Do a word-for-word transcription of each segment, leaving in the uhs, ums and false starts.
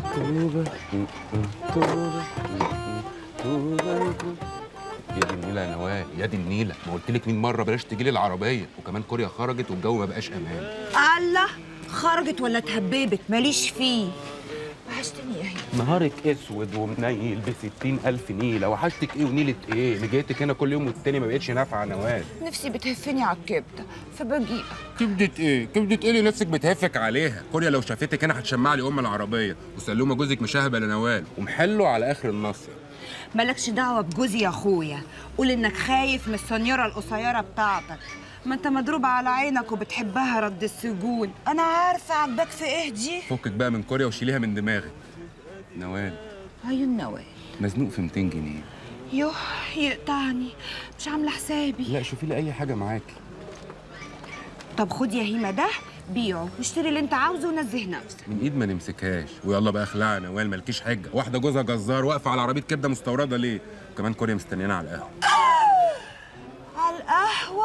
توبة توبة توبة. يا دي النيلة يا نوال، يا دي النيلة، ما قلتلك مين مرة بلاش تجيلي العربية، وكمان كوريا خرجت والجو ما بقاش أمان. الله، خرجت ولا اتهببت ماليش فيه. وحشتني يا هي. نهارك اسود ومنيل بستين ألف نيلة، وحشتك ايه ونيلة ايه؟ اللي جيتك هنا كل يوم والتاني ما بقتش نافعة يا نوال. نفسي بتهفني على الكبدة فبجيئك. كبدة ايه؟ كبدة ايه اللي نفسك بتهفك عليها؟ كوريا لو شافتك هنا هتشمع لي ام العربية، وسلومة جوزك مشاهبة لنوال، ومحله على آخر النصر. مالكش دعوة بجوزي يا اخويا، قول انك خايف من السنيرة القصيرة بتاعتك، ما انت مضروب على عينك وبتحبها رد السجون، انا عارفة عجبك في ايه دي. فكك بقى من كوريا وشيليها من دماغك. نوال. عيون نوال. مزنوق في ميتين جنيه. يوه يقطعني، مش عاملة حسابي. لا شوفي لي أي حاجة معاكي. طب خد يا هيما ده بيعه واشتري اللي انت عاوزه ونزه نفسك. من ايد ما نمسكهاش، ويلا بقى اخلعي يا نوال، مالكيش حجه، واحده جوزها جزار واقفه على عربيه كبده مستورده ليه؟ وكمان كوريا مستنيانا على القهوه. على القهوه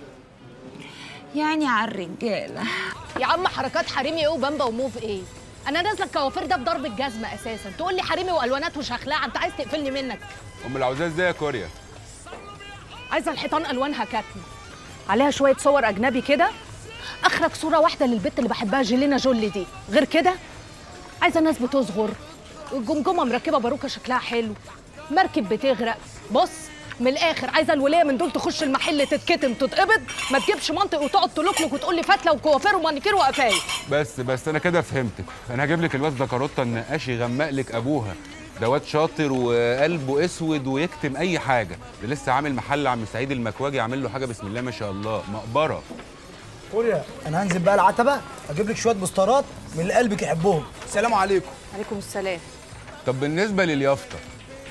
يعني على الرجاله. يا عم حركات حريمي ايه وبامبا وموف ايه؟ انا نازله الكوافير ده بضرب الجزمه اساسا، تقول لي حريمي والوانات وشخلاعه، انت عايز تقفلني منك. امال عاوزاه ازاي يا كوريا؟ عايزه الحيطان الوانها كتم، عليها شويه صور اجنبي كده، اخرك صوره واحده للبت اللي بحبها جيلينا جولي دي، غير كده عايزه ناس بتصغر، والجمجمه مركبه باروكه شكلها حلو، مركب بتغرق. بص من الاخر، عايزه الوليه من دول تخش المحل تتكتم تتقبض، ما تجيبش منطق وتقعد تلوكلك وتقول لي فتله وكوافير ومانيكير وقفايه. بس بس انا كده فهمتك، انا هجيب لك الواد ده كاروتا النقاش يغمق لك ابوها، ده واد شاطر وقلبه اسود ويكتم اي حاجه، ده لسه عامل محل عم سعيد المكواجي، عامل له حاجه بسم الله ما شاء الله، مقبره. كوريا انا هنزل بقى العتبه اجيب لك شويه بوسترات من اللي قلبك يحبهم. السلام عليكم. عليكم السلام. طب بالنسبه لليافطه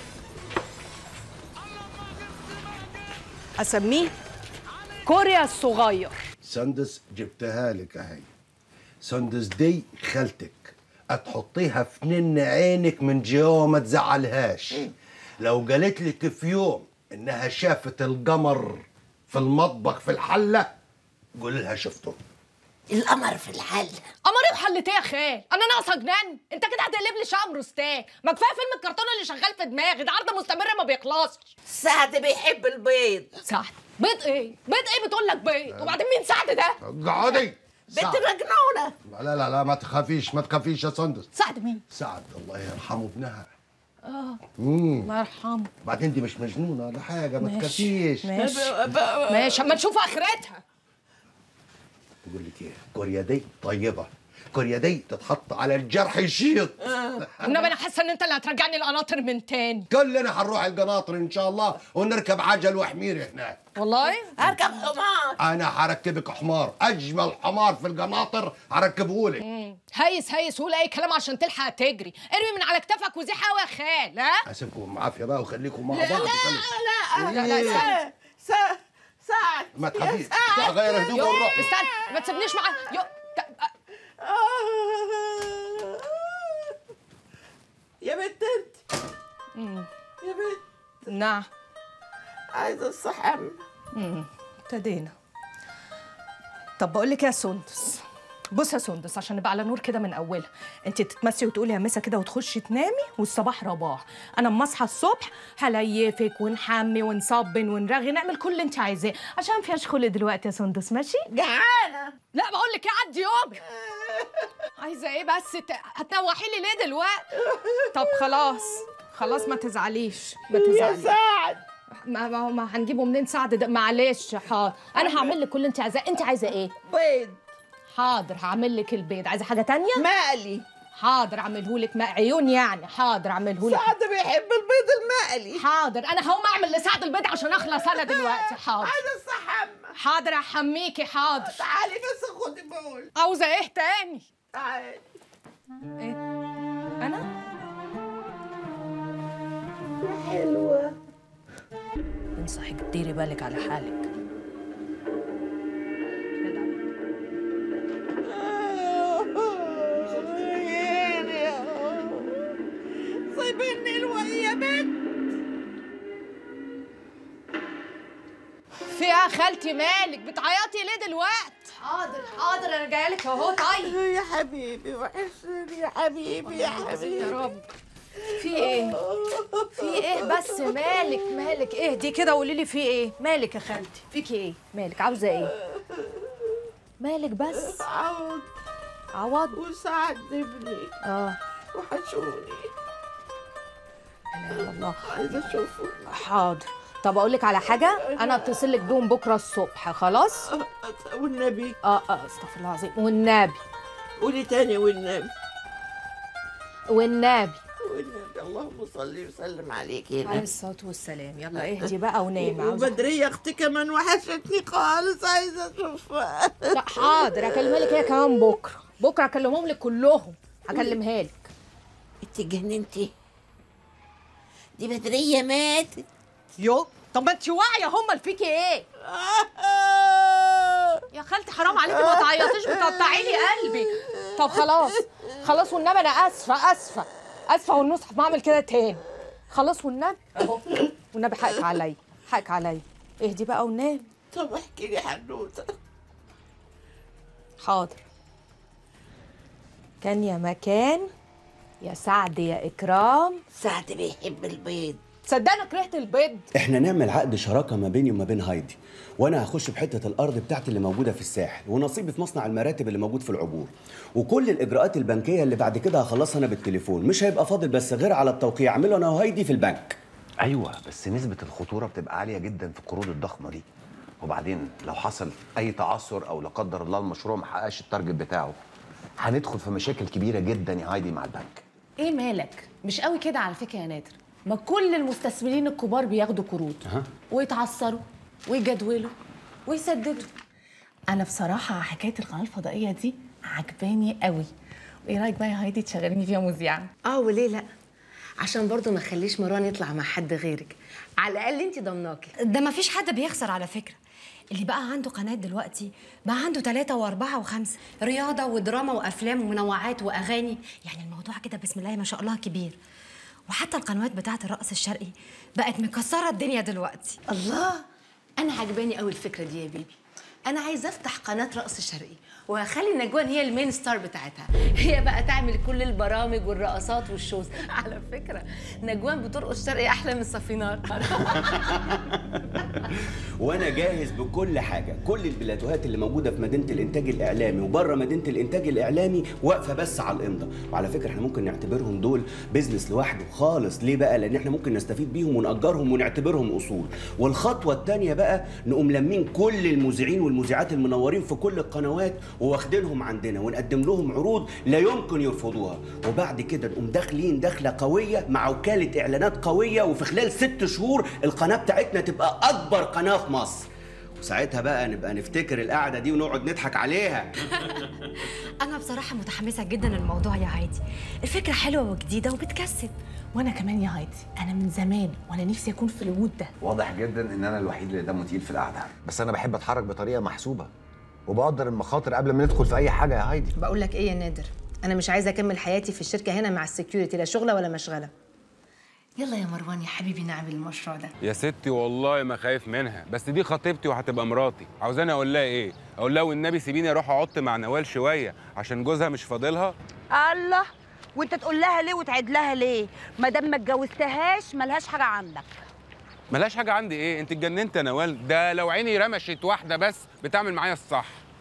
اسميه كوريا الصغير. سندس جبتها لك اهي. سندس دي خالتك، هتحطيها في نن عينك من جوا وما تزعلهاش. لو قالت لك في يوم انها شافت القمر في المطبخ في الحله قول لها شفته. القمر في الحله. قمر ايه وحلتيه يا خال؟ انا ناقصه جنان؟ انت كده هتقلب لي شقه بروستان، ما كفايه فيلم الكرتون اللي شغال في دماغي ده، عرض مستمر ما بيخلصش. سعد بيحب البيض. سعد؟ بيض ايه؟ بيض ايه بتقول لك بيض؟ وبعدين مين سعد ده؟ اقعدي. بنت مجنونه. لا لا لا ما تخافيش ما تخافيش يا سندس. سعد مين؟ سعد الله يرحمه ابنها. اه امم الله يرحمه. بعدين دي مش مجنونه ولا حاجه، ما ماشي. تخافيش. ماشي ماشي اما نشوف اخرتها. بقول لك ايه، كوريا دي طيبه، كوريا دي تتحط على الجرح يشيط. انما انا حاسه ان انت اللي هترجعني القناطر من تاني. كلنا هنروح القناطر ان شاء الله ونركب عجل وحمير هناك. والله اركب حمار. انا هركبك حمار، اجمل حمار في القناطر هركبه لك. هيس هيس قول اي كلام عشان تلحق تجري، ارمي من على كتافك وزيح قوي يا خال. ها اسيبكم عافيه بقى وخليكم مع بعض. لا لا لا لا لا سعد سعد ما تخافيش، غير هدوء ونروح. استنى ما تسيبنيش معاه. يو... يا بنت انت. يا بنت. نعم. عايزه الصحن. امم ابتدينا. طب بقول لك يا سندس، بص يا سندس عشان نبقى على نور كده من اولها، انت تتمسي وتقولي يا مسا كده وتخشي تنامي والصباح رباح، انا اما اصحى الصبح هليفك ونحمي ونصبن ونرغي نعمل كل اللي انت عايزاه، عشان فيهاش خلق دلوقتي يا سندس. ماشي؟ جعانه. لا بقول لك ايه، عدي يومك. عايزه ايه بس؟ ت... هتنوحي لي ليه دلوقتي؟ طب خلاص خلاص ما تزعليش ما تزعليش. يا سعد ما ما, ما هنجيبه منين سعد ده؟ معلش حاضر، انا هعمل لك كل اللي انت عايزاه. انت عايزه ايه؟ بيض. حاضر هعمل لك البيض. عايزه حاجه تانية؟ مقلي. حاضر اعمله لك عيون يعني. حاضر اعمله لك. سعد بيحب البيض المقلي. حاضر انا هقوم اعمل لسعد البيض عشان اخلص انا دلوقتي. حاضر. عايزه استحمى. حاضر احميكي. حاضر. تعالي بس خدي بول. عاوزه ايه تاني؟ تعالي. ايه؟ انا؟ يا حلوه. انصحك ديري بالك على حالك. سايبني الوقت يا بنت. في ايه يا خالتي مالك بتعيطي ليه دلوقتي؟ حاضر حاضر انا جايه لك اهو. طيب يا حبيبي وحشني يا حبيبي يا حبيبي يا رب. في ايه؟ في ايه بس؟ مالك مالك؟ اهدي كده وقولي لي في ايه؟ مالك يا خالتي؟ فيكي ايه؟ مالك؟ عاوزه ايه؟ مالك بس؟ عوض عوض وسعد ابني اه وحشوني. لا اله الا الله. عايزه اشوفه. حاضر. طب اقول لك على حاجه، انا اتصل لك بيهم بكره الصبح. خلاص؟ والنبي. اه اه استغفر الله العظيم. والنبي. قولي تاني والنبي. والنبي. والنبي. اللهم صل وسلم عليك يا عليه نبي. الصلاه والسلام. يلا اهدي بقى ونامي. وبدرية اختي كمان وحشتني خالص، عايزه اشوفها. لا حاضر هكلمها لك هي كمان بكره. بكره هكلمهم لك كلهم، هكلمها لك. انت جننتي، دي بدرية ماتت. يو طب ما انت واعيه، هم فيكي ايه؟ يا خالتي حرام عليكي ما تعيطيش، بتقطعي لي قلبي. طب خلاص خلاص والنبي انا اسفه اسفه اسفه والنصح ما اعمل كده تاني. خلاص والنبي اهو، والنبي حقك عليا حقك عليا. اهدي بقى ونام. طب احكي لي حنوته. حاضر. كان يا مكان يا سعد يا اكرام. سعد بيحب البيض. تصدقنا كرهت البيض. احنا نعمل عقد شراكه ما بيني وما بين هايدي، وانا هخش بحته الارض بتاعتي اللي موجوده في الساحل، ونصيبي في مصنع المراتب اللي موجود في العبور، وكل الاجراءات البنكيه اللي بعد كده هخلصها انا بالتليفون. مش هيبقى فاضل بس غير على التوقيع اعمله انا وهايدي في البنك. ايوه بس نسبه الخطوره بتبقى عاليه جدا في القروض الضخمه دي، وبعدين لو حصل اي تعثر او لا قدر الله المشروع ما حققش التارجت بتاعه هندخل في مشاكل كبيره جدا يا هايدي مع البنك. ايه مالك؟ مش قوي كده على فكره يا نادر. ما كل المستثمرين الكبار بياخدوا قروض أه. ويتعثروا ويجدولوا ويسددوا. انا بصراحه حكايه القناه الفضائيه دي عجباني قوي. وايه رايك بقى يا هايدي تشغليني فيها مذيعه؟ اه وليه لا؟ عشان برضو ما اخليش مروان يطلع مع حد غيرك، على الاقل انت ضمناكي. ده ما فيش حد بيخسر على فكرة. اللي بقى عنده قناة دلوقتي بقى عنده ثلاثة وأربعة وخمسة، رياضة ودراما وأفلام ومنوعات وأغاني، يعني الموضوع كده بسم الله ما شاء الله كبير. وحتى القنوات بتاعة الرقص الشرقي بقت مكسرة الدنيا دلوقتي. الله، انا عجباني قوي الفكره دي يا بيبي. انا عايزه افتح قناه رقص شرقي وهخلي نجوان هي المين ستار بتاعتها، هي بقى تعمل كل البرامج والرقصات والشوز. على فكره نجوان بترقص شرقي احلى من صفينار. وانا جاهز بكل حاجه، كل البلاتوهات اللي موجوده في مدينه الانتاج الاعلامي وبره مدينه الانتاج الاعلامي واقفه بس على الامضه. وعلى فكره احنا ممكن نعتبرهم دول بيزنس لوحده خالص. ليه بقى؟ لان احنا ممكن نستفيد بيهم ونأجرهم ونعتبرهم اصول. والخطوه الثانيه بقى نقوم لمين كل المذيعين والمذيعات المنورين في كل القنوات وواخدينهم عندنا ونقدم لهم عروض لا يمكن يرفضوها. وبعد كده نقوم داخلين دخله قويه مع وكاله اعلانات قويه، وفي خلال ست شهور القناه بتاعتنا تبقى اكبر قناه في مصر. وساعتها بقى نبقى نفتكر القعده دي ونقعد نضحك عليها. أنا بصراحة متحمسة جدا للموضوع يا هايدي. الفكرة حلوة وجديدة وبتكسب. وانا كمان يا هايدي، انا من زمان وانا نفسي اكون في الوود ده. واضح جدا ان انا الوحيد اللي دمه تقيل في القعده، بس انا بحب اتحرك بطريقه محسوبه وبقدر المخاطر قبل ما ندخل في اي حاجه يا هايدي. بقول لك ايه يا نادر، انا مش عايزه اكمل حياتي في الشركه هنا مع السكيورتي، لا شغله ولا مشغله. يلا يا مروان يا حبيبي نعمل المشروع ده. يا ستي والله ما خايف منها، بس دي خطيبتي وهتبقى مراتي. عاوزاني اقول لها ايه؟ اقول لها والنبي سيبيني اروح اقعد مع نوال شويه عشان جوزها مش فاضلها؟ الله، وانت تقول لها ليه وتعيد لها ليه؟ ما دام ما اتجوزتهاش ملهاش حاجه عندك. ملهاش حاجه عندي ايه؟ انت اتجننت يا نوال؟ ده لو عيني رمشت واحده بس بتعمل معايا الصح.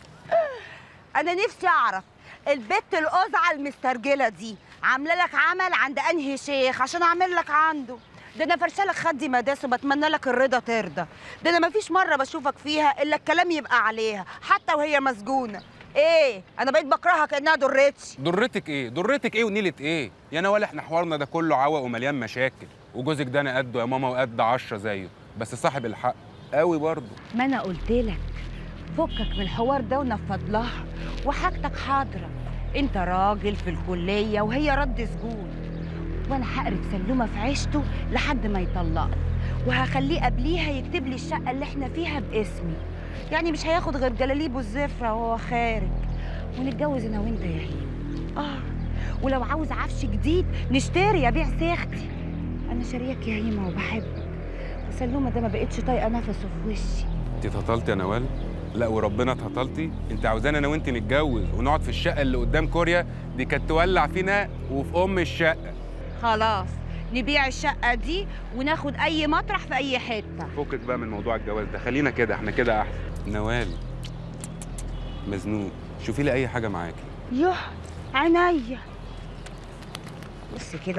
انا نفسي اعرف البت القزعه المسترجله دي عامله لك عمل عند انهي شيخ عشان اعمل لك عنده؟ ده انا فرشالك خدي مداس وبتمنى لك الرضا ترضى. ده انا مفيش مره بشوفك فيها الا الكلام يبقى عليها حتى وهي مسجونه. ايه، انا بقيت بكرهها كانها ضرتي. ضرتك ايه؟ ضرتك ايه ونيله ايه؟ يا نوال احنا حوارنا ده كله عوق ومليان مشاكل، وجوزك ده انا قده يا ماما وقد عشرة زيه، بس صاحب الحق قوي برضه. ما انا قلت لك فكك من الحوار ده ونفض لها، وحاجتك حاضره. انت راجل في الكليه وهي رد سجون، وانا هقرب سلومه في عيشته لحد ما يطلقني، وهخليه قبليها يكتب لي الشقه اللي احنا فيها باسمي. يعني مش هياخد غير جلاليبه الزفره وهو خارج، ونتجوز انا وانت يا هيم. اه ولو عاوز عفش جديد نشتري، ابيع سيختي. انا شارياك يا هيمه وبحبك، وسلومه ده ما بقتش طايقه نفسه في وشي. انت اتهطلتي يا نوال؟ لا وربنا اتهطلتي، انت عاوزانا انا وانت نتجوز ونقعد في الشقه اللي قدام كوريا دي؟ كانت تولع فينا وفي ام الشقه. خلاص نبيع الشقه دي وناخد اي مطرح في اي حته. فكك بقى من موضوع الجواز ده، خلينا كده، احنا كده احسن. نوال مزنوق، شوفي لي اي حاجه معاكي. يوه عينيا. بصي كده،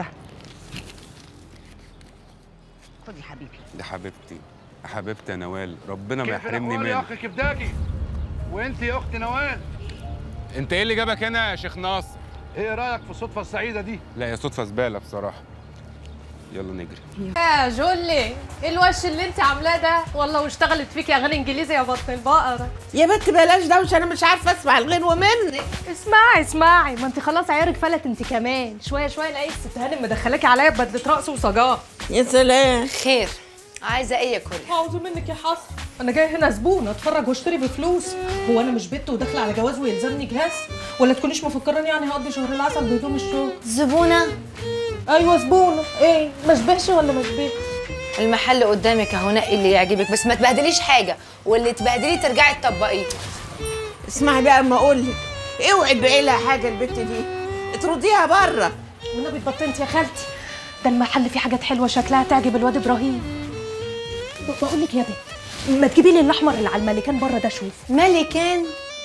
خدي حبيبي. دي حبيبتي، حبيبتي يا نوال، ربنا ما يحرمني منك. يا منك. اخي كبداجي، وانت يا اخت نوال، انت ايه اللي جابك هنا يا شيخ ناصر؟ ايه رايك في الصدفه السعيده دي؟ لا يا صدفه زباله بصراحه. يلا نجري. يا جولي، ايه الوش اللي انت عاملاه ده؟ والله واشتغلت فيكي اغاني انجليزي يا بطن البقره. يا بنت بلاش دوشه، انا مش عارفه اسمع الغنوه منك. اسمعي اسمعي، ما انت خلاص عيارك فلت انت كمان. شويه شويه الاقي الست هانم مدخلاكي عليا ببدله رقص وصجاه. يا سلام. خير، عايزه ايه يا كوريا؟ عاوزه منك يا حسن، انا جايه هنا زبونه اتفرج واشتري بفلوس. هو انا مش بنت وداخله على جواز ويلزمني جهاز؟ ولا تكونيش مفكراني يعني هقضي شهر العسل بهدوم الشغل؟ زبونه؟ ايوه زبونه. ايه ما اشبهش ولا ما اشبهش؟ المحل قدامك اهو، نقي اللي يعجبك بس ما تبهدليش حاجه، واللي تبهدلي ترجعي تطبقيه. اسمعي بقى اما اقول لك، اوعي تبيعي لها حاجه البت دي، اطرديها بره. والنبي اتبطنت يا خالتي، ده المحل فيه حاجات حلوه شكلها تعجب الواد ابراهيم. بقول لك يا بنت، ما تجيبي لي الاحمر اللي على الملكان بره ده. شوف ملكان.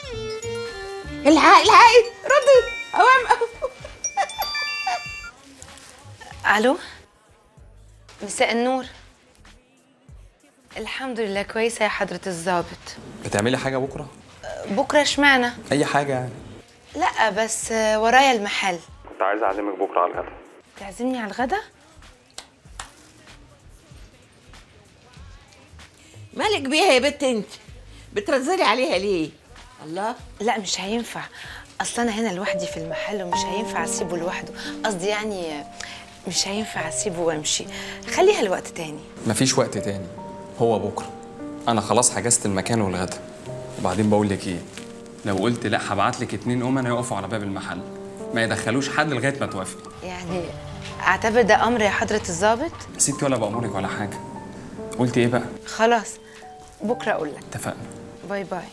الحقي الحقي ردي اوام. الو، مساء النور. الحمد لله كويسه يا حضره الضابط. بتعملي حاجه بكره؟ بكره اشمعنى؟ اي حاجه يعني. لا بس ورايا المحل. كنت عايزه اعزمك بكره على الغدا. تعزمني على الغدا؟ مالك بيها يا بنت انت؟ بترزلي عليها ليه؟ الله. لا مش هينفع، اصل انا هنا لوحدي في المحل ومش هينفع اسيبه لوحده. قصدي يعني مش هينفع اسيبه وامشي، خليها لوقت تاني. مفيش وقت تاني، هو بكره. انا خلاص حجزت المكان والغدا. وبعدين بقول لك ايه، لو قلت لا هبعت لك اتنين امنا يقفوا على باب المحل، ما يدخلوش حد لغايه ما توافقي. يعني اعتبر ده امر يا حضره الضابط؟ يا ستي ولا بامرك ولا حاجه. قلت ايه بقى؟ خلاص بكره اقول لك. اتفقنا. باي باي.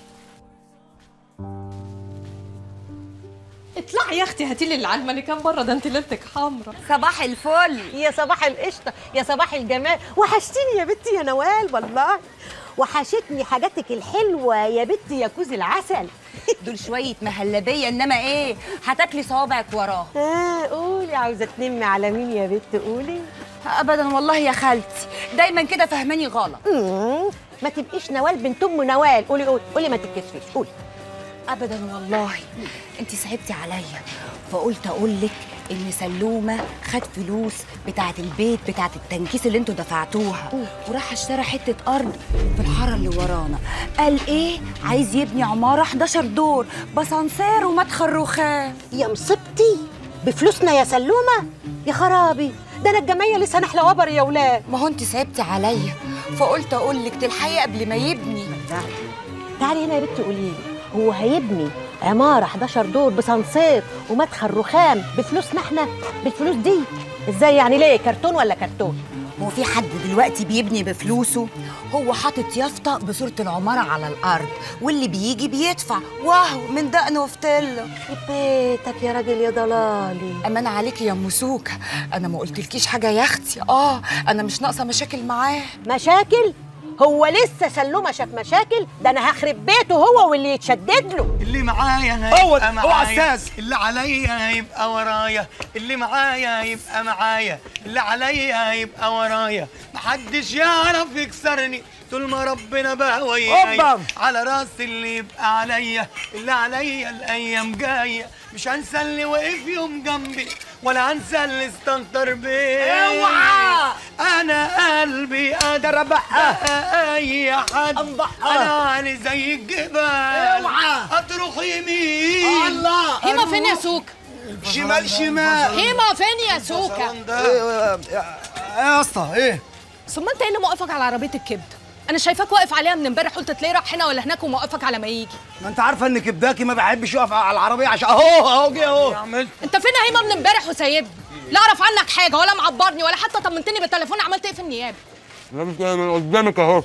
اطلعي يا اختي هاتي لي اللي على الملكان بره ده، انت ليلتك حمرا. صباح الفل. يا صباح القشطه، يا صباح الجمال. وحشتيني يا بنتي يا نوال والله، وحشتني حاجاتك الحلوه يا بنتي يا كوز العسل. دول شويه مهلبيه، انما ايه هتاكلي صوابعك وراه. اه قولي، عاوزه تنمي على مين يا بنت؟ قولي. ابدا والله يا خالتي، دايما كده فهماني غلط. امم ما تبقيش نوال بنت ام نوال. قولي قولي قولي، ما تتكسفيش. قولي. ابدا والله، انت صعبتي عليا فقلت اقول لك ان سلومه خد فلوس بتاعه البيت بتاعه التنكيس اللي انتوا دفعتوها، وراح اشترى حته ارض في الحاره اللي ورانا. قال ايه؟ عايز يبني عماره حداشر دور باسانسير ومدخل رخام. يا مصيبتي، بفلوسنا يا سلومه؟ يا خرابي، ده انا الجمعيه لسه نحله وبر يا ولاد. ما هو انت صعبتي عليا فقلت اقول لك تلحقي قبل ما يبني. تعالي هنا يا بنتي قولي لي، هو هيبني عماره حداشر دور بسانسير ومدخل رخام بفلوسنا احنا؟ بالفلوس دي ازاي يعني؟ ليه كرتون ولا كرتون؟ هو في حد دلوقتي بيبني بفلوسه؟ هو حاطط يافطه بصوره العماره على الارض، واللي بيجي بيدفع واهو من دقنه وفتله. بيتك يا راجل يا ضلالي. امان عليكي يا ام سوكه، انا ما قلتلكيش حاجه يا اختي. اه انا مش ناقصه مشاكل معاه. مشاكل؟ هو لسه سلومه شاف مشاكل؟ ده انا هخرب بيته هو واللي يتشدد له. اللي معايا هيبقى معايا، اللي عليا هيبقى ورايا، اللي معايا هيبقى معايا، اللي عليا هيبقى ورايا، محدش يعرف يكسرني طول ما ربنا بقى ويايا. على راسي اللي يبقى عليا، اللي عليا الايام جايه، مش هنسى اللي وقف يوم جنبي ولا هنسى اللي استنطر بيا. اوعى، انا قلبي قادر بقى اي حد، انا علي زي الجبال. اوعى اطرح يمين. الله. هيما فين يا سوكا؟ شمال شمال. هيما فين يا سوكا؟ ايه يا اسطى ايه؟ ثم انت ايه اللي موقفك على عربيه الكبده؟ انا شايفاك واقف عليها من امبارح، قلت تلاقيه راح هنا ولا هناك وموقفك على ما يجي. ما انت عارفه ان كبداكي ما بحبش يقف على العربيه عشان اهو اهو جه اهو. انت فين يا هيما من امبارح وسايبني؟ لا اعرف عنك حاجه ولا معبرني ولا حتى طمنتني بالتليفون. عملت ايه في النيابه؟ انا مش من قدامك اهو.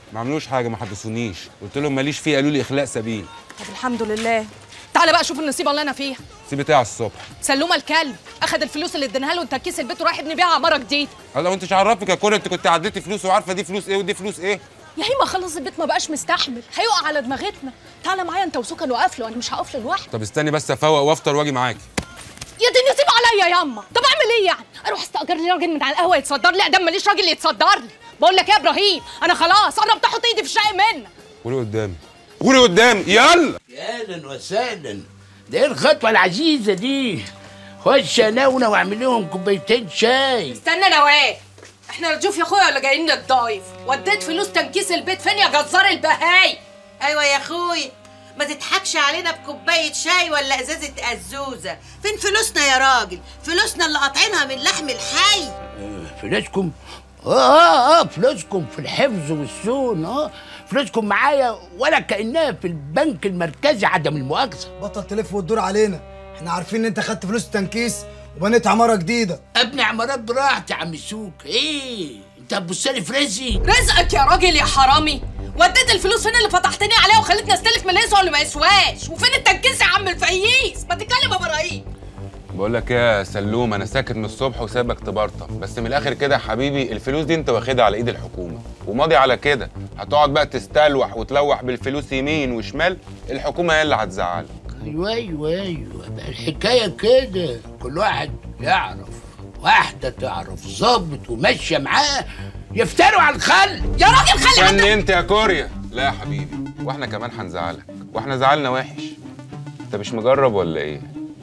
ما عملوش حاجه، ما حدثونيش، قلت لهم ماليش فيه، قالوا لي اخلاء سبيل. طب الحمد لله. تعالى بقى شوف النصيبه اللي انا فيها. سيب بتاع الصبح. سلومه الكلب اخد الفلوس اللي اديناها له وتركيس البيت وراح يبني بيها عماره جديده. الله، وانت مش عرفك يا كوري؟ انت كنت عديتي فلوس وعارفه دي فلوس ايه ودي فلوس ايه. يا هيما خلاص البيت ما بقاش مستحمل، هيقع على دماغتنا. تعالى معايا انت وسكن وقف له، انا مش هقف له لوحدي. طب استني بس افوق وافطر واجي معاكي. يا دي النصيب عليا ياما. طب اعمل ايه يعني؟ اروح استاجر لي راجل من على القهوه يتصدر لي؟ ادام ماليش راجل يتصدر لي. بقول لك ايه يا ابراهيم، انا خلاص قربت احط ايدي في الشقه منك. قولي قدامي، قولي قدامي، يلا. يا اهلا وسهلا. ده ايه الخطوه العزيزه دي؟ خش يا نونه واعمل لهم كوبايتين شاي. استنى نوال، احنا رجوف يا اخويا ولا جايين نتضايف؟ وديت فلوس تنكيس البيت فين يا جزار البهاي؟ ايوه يا اخويا، ما تضحكش علينا بكوبايه شاي ولا ازازه ازوزه. فين فلوسنا يا راجل؟ فلوسنا اللي قاطعينها من لحم الحي. آه فلوسكم؟ اه اه اه فلوسكم في الحفظ والصون. اه فلوسكم معايا ولا كانها في البنك المركزي عدم المؤاخذه. بطل تلف وتدور علينا، احنا عارفين ان انت خدت فلوس التنكيس وبنيت عماره جديده. ابني عمارات براحتي يا عم السوق. ايه انت هتبص لي في رزقي؟ رزقك يا راجل يا حرامي. وديت الفلوس فين اللي فتحتني عليها وخلتني استلف من اللي يسوى واللي ما يسواش؟ وفين التنكيس يا عم الفقيس؟ ما تتكلم يا ابراهيم. بقول لك يا سلوم، انا ساكت من الصبح وسايبك تبرطم، بس من الاخر كده يا حبيبي الفلوس دي انت واخدها على ايد الحكومه وماضي على كده. هتقعد بقى تستلوح وتلوح بالفلوس يمين وشمال، الحكومه هي اللي هتزعلك. ايوه ايوه ايوه، بقى الحكايه كده، كل واحد يعرف واحده تعرف ظابط وماشيه معاه يفتروا على الخل. يا راجل خلي عندك انت يا كوريا. لا يا حبيبي، واحنا كمان هنزعلك، واحنا زعلنا وحش. انت مش مجرب ولا ايه؟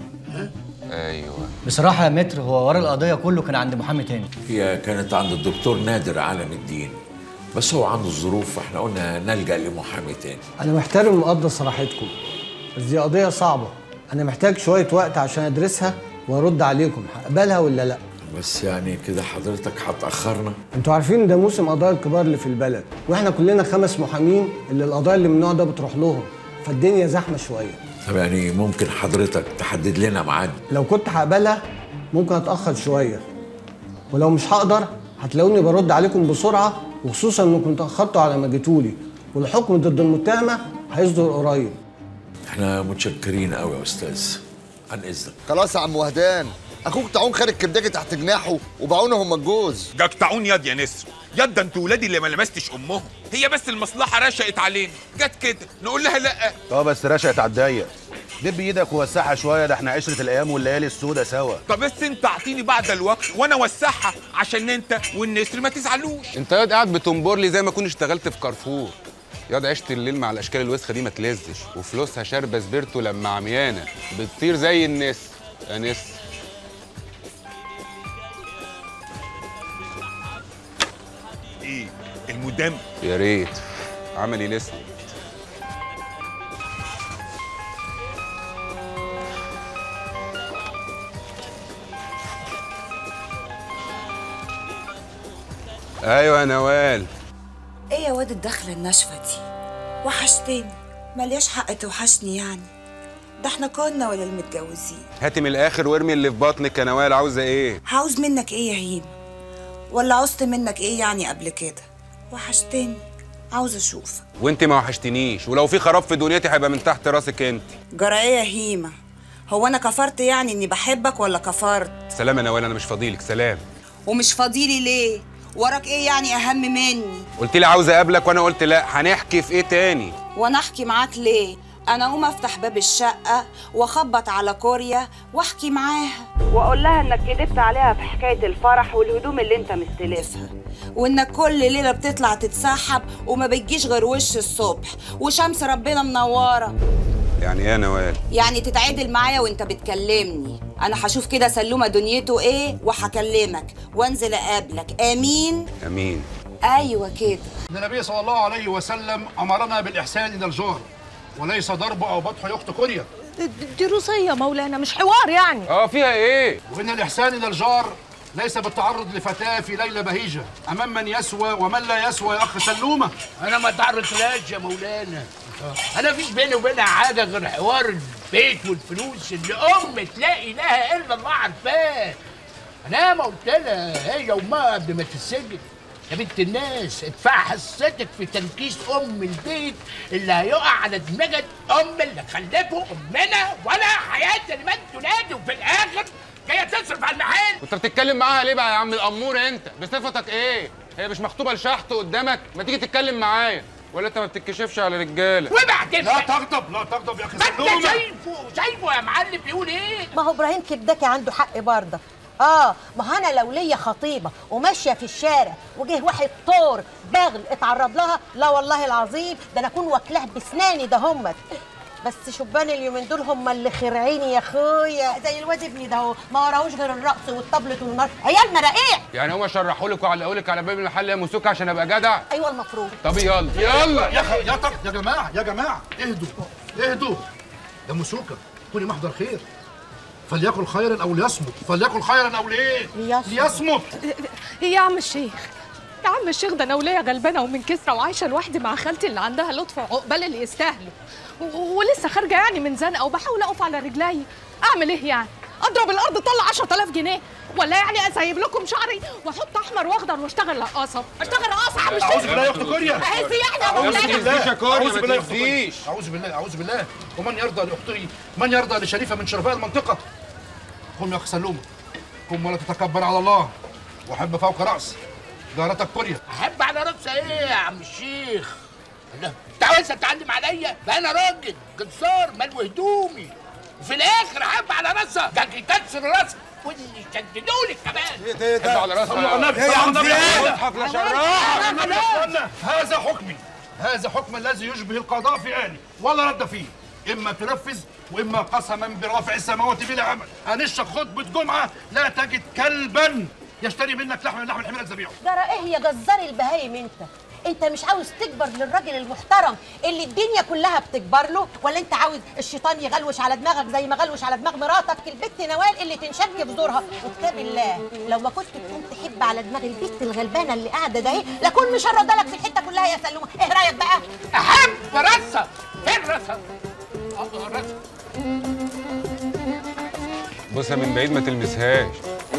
ايوه بصراحة يا متر، هو ورا القضية كله كان عند محامي تاني. هي كانت عند الدكتور نادر عالم الدين، بس هو عنده ظروف فاحنا قلنا نلجأ لمحامي تاني. أنا محترم ومقدر صراحتكم، بس دي قضية صعبة، أنا محتاج شوية وقت عشان أدرسها وأرد عليكم هقبلها ولا لأ. بس يعني كده حضرتك هتأخرنا؟ انتوا عارفين ده موسم قضايا الكبار اللي في البلد، واحنا كلنا خمس محامين اللي القضايا اللي من النوع ده بتروح لهم، فالدنيا زحمة شوية. طب يعني ممكن حضرتك تحدد لنا ميعاد؟ لو كنت هقبلها ممكن اتأخر شوية، ولو مش هقدر هتلاقوني برد عليكم بسرعة، وخصوصا انكم اتأخرتوا على ما جيتولي، والحكم ضد المتهمة هيصدر قريب. احنا متشكرين قوي يا استاذ، عن اذنك. خلاص يا عم وهدان، اخوك طاعون خارج كبداجي تحت جناحه وباعونا هم الجوز. جاك طاعون ياض يا نسر، ياض ده انتوا ولادي اللي ما لمستش امهم، هي بس المصلحه رشقت علينا، جت كده نقول لها لا. اه بس رشقت على الضيق، دب ايدك ووسعها شويه، ده احنا عشره الايام والليالي السوداء سوا. طب بس انت اعطيني بعد الوقت وانا اوسعها عشان انت والنسر ما تزعلوش. انت ياض قاعد بتنبر لي زي ما كنت اشتغلت في كارفور. ياض عشت الليل مع الاشكال الوسخه دي ما تلزش، وفلوسها شاربه سبيرتو لما عميانه بتطير زي النسر يا نسر. ايه المدام؟ يا ريت عملي لسه. ايوه يا نوال. ايه يا واد الدخله الناشفه دي؟ وحشتني، ملياش حق توحشني يعني، ده احنا كنا ولا المتجوزين. هاتي من الاخر وارمي اللي في بطنك يا نوال، عاوزه ايه؟ عاوز منك ايه يا هيم؟ ولا عوزت منك ايه يعني قبل كده؟ وحشتني، عاوز اشوفك. وانت ما وحشتنيش، ولو في خراب في دنيتي هيبقى من تحت راسك انت. جرى ايه يا هيمه؟ هو انا كفرت يعني اني بحبك ولا كفرت؟ سلام يا نوال، انا مش فاضيلك. سلام. ومش فاضيلي ليه؟ وراك ايه يعني اهم مني؟ قلت لي عاوزه اقابلك وانا قلت لا، هنحكي في ايه تاني؟ وانا احكي معاك ليه؟ انا اقوم افتح باب الشقه واخبط على كوريا واحكي معاها واقول لها انك كدبت عليها في حكايه الفرح والهدوم اللي انت مستلفها، وانك كل ليله بتطلع تتسحب وما بتجيش غير وش الصبح وشمس ربنا منوره. يعني ايه يا نوال؟ يعني تتعادل معايا وانت بتكلمني، انا هشوف كده سلومه دنيته ايه وهكلمك وانزل اقابلك. امين؟ امين. ايوه كده. النبي صلى الله عليه وسلم امرنا بالاحسان الى الجار وليس ضرب او بطح يخت كوريا. دي روسيه مولانا، مش حوار يعني. اه فيها ايه؟ وان الاحسان الى الجار ليس بالتعرض لفتاه في ليله بهيجه امام من يسوى ومن لا يسوى. يا اخ سلومه انا ما تعرضتلاش يا مولانا، انا مفيش بيني وبينها حاجه غير حوار البيت والفلوس اللي ام تلاقي لها الا الله عارفاه. انا ما قلت لها هي وامها قبل ما تتسجن، يا بنت الناس ادفع حصتك في تنكيس ام البيت اللي هيقع على دماغك ام اللي خلفه امنا ولا حياه لمن تنادي، وفي الاخر جايه تصرف على المحل. انت بتتكلم معاها ليه بقى يا عم الامور؟ انت بصفتك ايه؟ هي مش مخطوبه لشحت قدامك؟ ما تيجي تتكلم معايا، ولا انت ما بتتكشفش على رجاله؟ وبعدين لا تغضب لا تغضب يا اخي سلومه. ما انت شايفه شايفه يا معلم بيقول ايه؟ ما هو ابراهيم كبداكي عنده حق برضه. اه ما هو انا لو ليا خطيبه وماشيه في الشارع وجه واحد طور بغل اتعرض لها، لا والله العظيم ده انا اكون واكلاه بسناني ده همت. بس شبان اليومين دول هم اللي خرعيني يا اخويا، زي الواد ابني ده اهو ما وراهوش غير الرقص والطبلة والنار، عيالنا رقيق. يعني هم شرحوا لك وعلقوا لك على باب المحل يا موسوكا عشان ابقى جدع؟ ايوه المفروض. طب يلا يلا يا اخي يا طب يا جماعه يا جماعه اهدوا اهدوا يا موسوكا، كوني محضر خير، فليكن خيرا او ليصمت، فليكن خيرا او لايه؟ ليصمت. يا عم الشيخ يا عم الشيخ ده انا وليا غلبانه ومن كسره وعايشه لوحدي مع خالتي اللي عندها لطف وعقبال اللي يستاهلوا، ولسه خارجه يعني من زنقه وبحاول اقف على رجلي. اعمل ايه يعني؟ اضرب الارض طلع عشرة آلاف جنيه؟ ولا يعني اسيب لكم شعري واحط احمر واخضر واشتغل رقاصه؟ اشتغل رقاصه يا عم الشيخ. اعوذ بالله يا اخت كوريا. هزي يعني يا ابو اعوذ بالله ولاد. يا كوريا. اعوذ بالله يا اخت كوريا. اعوذ بالله اعوذ بالله. ومن يرضى لاختي، من يرضى لشريفه من شرفاء المنطقه. قم يا اخي سلومه، قم ولا تتكبر على الله، وحب فوق راس جارتك كوريا. احب على راسي ايه يا عم الشيخ؟ لا انت عاوز تتعلم عليا؟ ده انا راجل جزار ملو هدومي، وفي الاخر احب على راسها ده تكسر راسها واللي يشددولك كمان. ايه ده ايه ده؟ على راسها صلوا على النبي، ايه يا صلوا عم على في النبي. ايه؟ مصحف لا شراح. هذا حكمي، هذا حكم الذي يشبه القضاء في آني ولا رد فيه، اما تنفذ واما قسما برافع السماوات بلا عمل. هنشرب خطبه جمعه لا تجد كلبا يشتري منك لحم من لحم الحمير تذبيحه. جرى ايه يا جزار البهايم انت؟ انت مش عاوز تكبر للراجل المحترم اللي الدنيا كلها بتكبر له، ولا انت عاوز الشيطان يغلوش على دماغك زي ما غلوش على دماغ مراتك البت نوال اللي تنشك في زورها؟ وكتاب الله لو ما كنت تكون تحب على دماغ البت الغلبانه اللي قاعده ده ايه لكون مشرده لك في الحته كلها يا سلومه. ايه رايك بقى؟ احب راسها. فين راسها؟ اه راسها. بصها من بعيد ما تلمسهاش.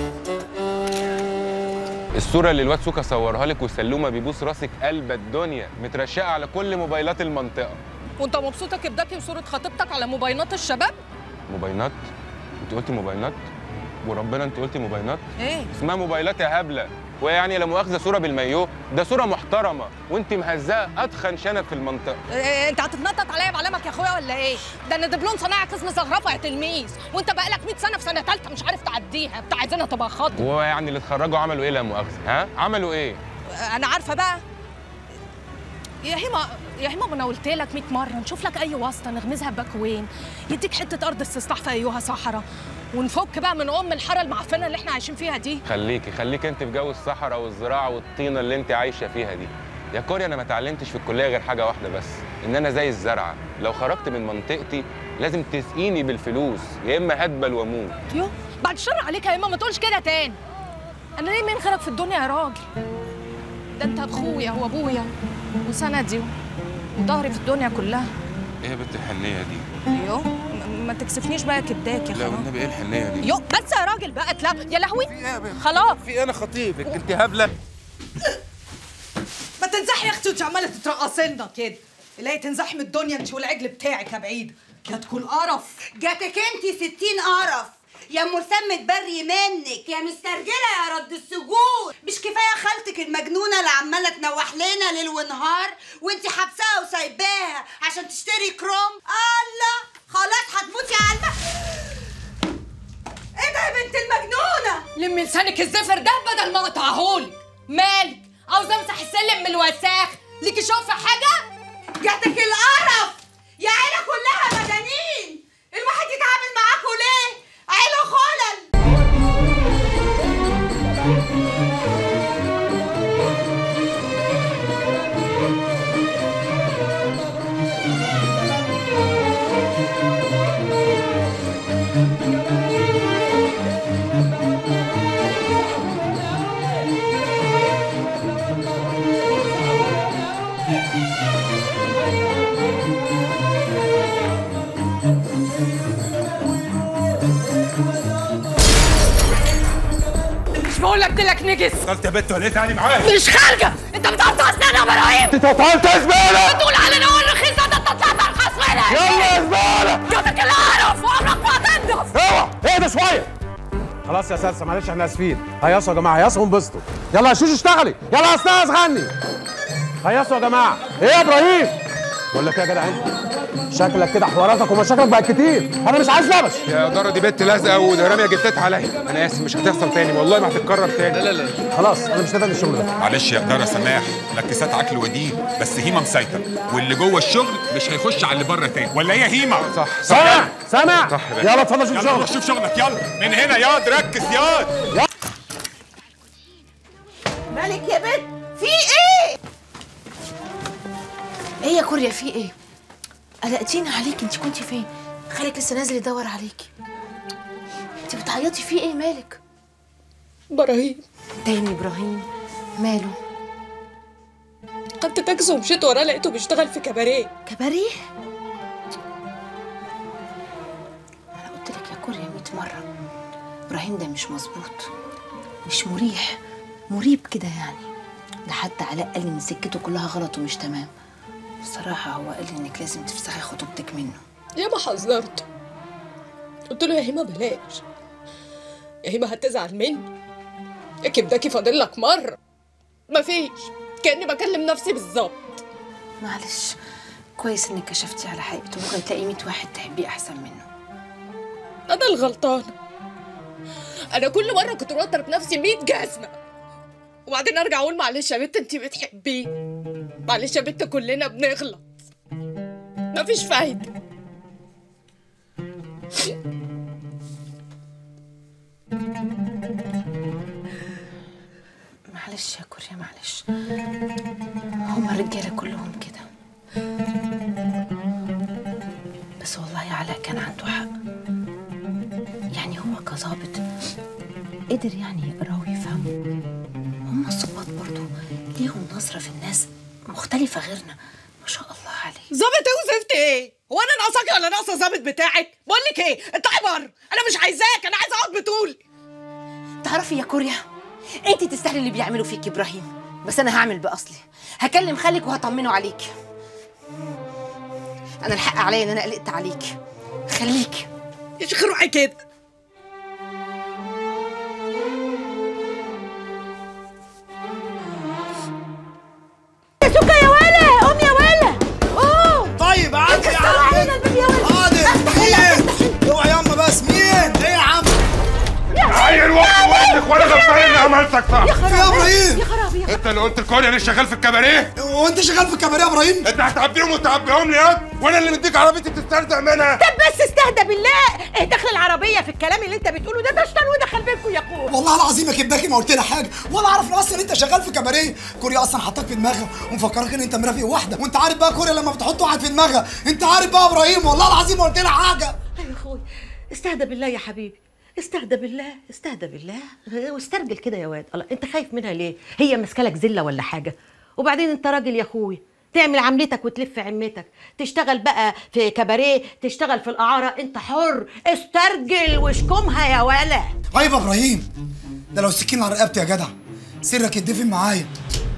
الصورة اللي الواد سوكا صورها لك وسلومة بيبوس راسك قلب الدنيا مترشقة على كل موبايلات المنطقة. وانت مبسوطه كبداكي وصوره خطيبتك على موبايلات الشباب؟ موبايلات؟ انت قلتي موبايلات؟ وربنا انت قلتي موبايلات؟ ايه؟ اسمها موبايلات يا هبلة. ويعني لا مؤاخذة صورة بالمايوه، ده صورة محترمة وانت مهزقة أتخن شنب في المنطقة. إيه انت هتتنطط عليا بعلامك يا اخويا ولا ايه؟ ده انا دبلوم صناعه قسم زخرفه يا تلميذ، وانت بقالك مية سنه في سنه ثالثه مش عارف تعديها، بتاع عايزينها تبقى خطوه. وهو يعني اللي اتخرجوا عملوا ايه لا مؤاخذة؟ ها؟ عملوا ايه؟ انا عارفه بقى. يا هيما يا هيما ما انا قلت لك مية مره نشوف لك اي واسطه نغمزها بباكوين يديك حته ارض استصلاح في ايها صحراء، ونفك بقى من ام الحاره المعفنه اللي احنا عايشين فيها دي. خليكي خليكي انت في جو الصحراء والزراعة والطينة اللي انت عايشة فيها دي. يا كوريا انا ما اتعلمتش في الكلية غير حاجة واحدة بس، ان انا زي الزرعة، لو خرجت من منطقتي لازم تسقيني بالفلوس يا اما هدبل واموت. يو بعد الشر عليك يا هيما ما تقولش كده تاني. انا ليه مين خيرك في الدنيا يا راجل؟ ده انت اخويا وابويا وسندي وظهري في الدنيا كلها. ايه يا بنت الحنية دي؟ يو ما تكسفنيش بقى يا كبداك يا لا خلاص. والنبي ايه الحنية دي؟ يو بس يا راجل بقى اتلم يا لهوي. خلاص في انا خطيبك انت هبلة. ما تنزحي يا اختي وانت عماله تترقصي لنا كده. لا تنزحي من الدنيا انت والعجل بتاعك يا بعيد. يا تكون قرف. جاتك انت ستين قرف يا مسمى بري منك يا مسترجله يا رد السجون. مش كفايه خالتك المجنونه اللي عماله تنوح لنا ليل ونهار وانت حابساها وسايباها عشان تشتري كروم؟ الله خلاص هتموتي على الم... ايه ده يا بنت المجنونه؟ لمي لسانك الزفر ده بدل ما اقطعهولك. مالك؟ عاوزه امسح السلم من الوساخ. ليكي شوف في حاجه؟ جاتك القرف يا عيله كلها مجانين. الواحد يتعامل معاكوا ليه؟ عيله خلل. بقول قلبت لك نجس. قلت يا بت ولا ايه؟ تعالي معايا. مش خارجه، انت بتقطع اسناني يا ابراهيم. انت قطعت زباله. بتقول علينا هو الرخيص ده تطلع ترخص منها. يلا يا زباله. جوزك اللي اعرف وعمرك ما هتنضف. اوعى اهدى شويه. خلاص يا سلسة معلش احنا اسفين. هيصوا يا جماعه هيصوا وانبسطوا. يلا يا شوشو اشتغلي. يلا يا استاذ غني. هيصوا يا جماعه. ايه يا ابراهيم؟ بقول لك ايه يا جدع انت؟ شكلك كده حواراتك ومشاكلك بقت كتير، انا مش عايز لبش. يا دارة دي بنت لازقه وراميه جتتها عليا، انا اسف مش هتحصل تاني والله ما هتتكرر تاني. لا لا لا خلاص انا مش نافع الشغل ده. معلش يا دارة سماح، لكسات عقل ودين، بس هيما مسيطر واللي جوه الشغل مش هيخش على اللي بره تاني، ولا هي هيما؟ صح سامع سامع صح يا يلا اتفضل شوف شغلك. شوف شغلك يلا من هنا ياض ركز ياض. مالك يا بنت؟ في ايه؟ ايه يا كوريا في ايه؟ قلقتيني عليكي، انت كنتي فين؟ خالك لسه نازل يدور عليكي. انت بتعيطي في ايه مالك؟ ابراهيم. تاني ابراهيم ماله؟ خدت تاكسي ومشيت وراه لقيته بيشتغل في كباريه. كباريه؟ انا قلت لك يا كوريا مية مرة ابراهيم ده مش مظبوط، مش مريح، مريب كده يعني. ده حتى علاء قال لي ان سكته كلها غلط ومش تمام. بصراحة هو قال لي انك لازم تفسخي خطوبتك منه. ياما حذرته، قلت له يا هيما بلاش، يا هيما هتزعل مني، يا كبداكي فاضل لك مرة. مفيش، كأني بكلم نفسي بالظبط. معلش كويس انك كشفتي على حقيقته، ممكن تلاقي مية واحد تحبيه احسن منه. انا الغلطانة، انا كل مرة كنت بضرب نفسي مية جزمة وبعدين ارجع اقول معلش يا بنت انتي بتحبيه، معلش يا بنت كلنا بنغلط، مفيش فايدة. معلش يا كوريا معلش، هما الرجالة كلهم كده. بس والله يا علاء كان عنده حق، يعني هو كظابط قدر يعني يقرا ويفهم. هما الظباط برضو ليهم نظرة في الناس مختلفة غيرنا، ما شاء الله عليه. ظابط ايه وزفت ايه؟ هو انا ناقصاكي ولا ناقصه الظابط بتاعك؟ بقول لك ايه، اطلعي بره، انا مش عايزاك، انا عايزه اقعد بطولي. تعرفي يا كوريا انت تستاهلي اللي بيعملوا فيك ابراهيم، بس انا هعمل باصلي، هكلم خالك وهطمنه عليك. انا الحق عليا ان انا قلقت عليك، خليك يا شيخ روحي كده. يا سكة يا ولا قوم يا ولا قوم. طيب عادي يا عم عادي. مين؟ اوعى ياما بس مين؟ ايه يا عم؟ عيل وقت وقتك وانا غلطان اني عملتك صح. يا ابراهيم يا خرابي انت اللي قلت الكوريا انا شغال في الكباريه. وانت شغال في الكباريه يا ابراهيم؟ انت هتعبيهم وتعبيهم لي ياض، وانا اللي مديك عربيتي بتسترزق منها. طب بس استهدى بالله، ايه دخل العربيه في الكلام اللي انت بتقوله ده؟ ده شيطان ودخل بينكم يا اخويا. والله العظيم يا كبداكي ما قلت لها حاجه، ولا اعرف اصلا انت شغال في كباريه. كوريا اصلا حطاك في دماغها ومفكرك ان انت مرافق واحده، وانت عارف بقى كوريا لما بتحط واحد في دماغها، انت عارف بقى يا ابراهيم والله العظيم ما قلت لها حاجه. ايوه يا اخويا استهدى بالله يا حبيبي، استهدى بالله استهدى بالله واسترجل كده يا واد. الله انت خايف منها ليه؟ هي ماسكالك زله ولا حاجه؟ وبعدين انت راجل يا اخويا، تعمل عملتك وتلف عمتك، تشتغل بقى في كباريه، تشتغل في الاعاره، انت حر، استرجل واشكمها يا ولا. عيب يا ابراهيم، ده لو سكين على رقبتي يا جدع سرك يتدفن معايا.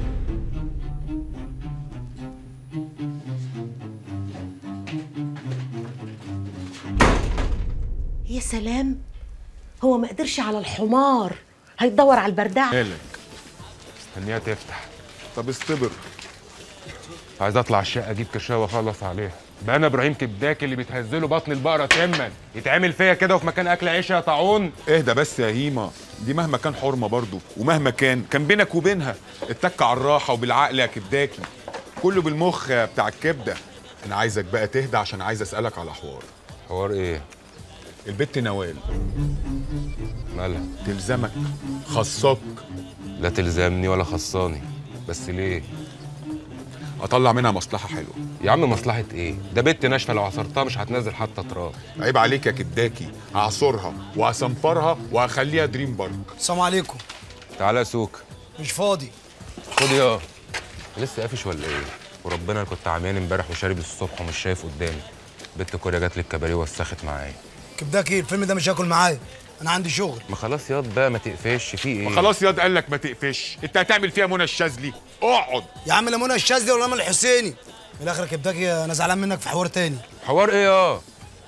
يا سلام، هو ما قدرش على الحمار، هيدور على البردعه. مالك استنيها تفتح. طب اصطبر، عايز اطلع الشقه اجيب كشاوه واخلص عليها. بقى انا ابراهيم كبداكي اللي بتهزله بطن البقره تمن يتعمل فيا كده وفي مكان اكل عيش يا طاعون. اهدى بس يا هيما، دي مهما كان حرمه برضو، ومهما كان كان بينك وبينها اتك على الراحه وبالعقل يا كبداكي، كله بالمخ بتاع الكبده. انا عايزك بقى تهدى عشان عايز اسالك على حوار. حوار ايه؟ البت نوال مالها؟ تلزمك، خصك. لا تلزمني ولا خصاني، بس ليه؟ اطلع منها مصلحه حلوه. يا عم مصلحه ايه؟ ده بنت ناشفه لو عصرتها مش هتنزل حتى تراب. عيب عليك يا كداكي، هعصرها وهصنفرها وهخليها دريم بارك. السلام عليكم. تعالى يا سوق. مش فاضي. خد يا لسه قافش ولا ايه؟ وربنا انا كنت عميان امبارح وشارب الصبح ومش شايف قدامي. بنت كوريا جات لي الكباريه وسخت معايا. كبداكي الفيلم ده مش هاكل معايا. انا عندي شغل. ما خلاص ياض بقى ما تقفش في ايه؟ ما خلاص ياض قال لك ما تقفش، انت هتعمل فيها منى الشاذلي؟ اقعد يا عم لا منى الشاذلي ولا امل الحسيني. من الاخر يا كبداكي انا زعلان منك في حوار تاني. حوار ايه يا؟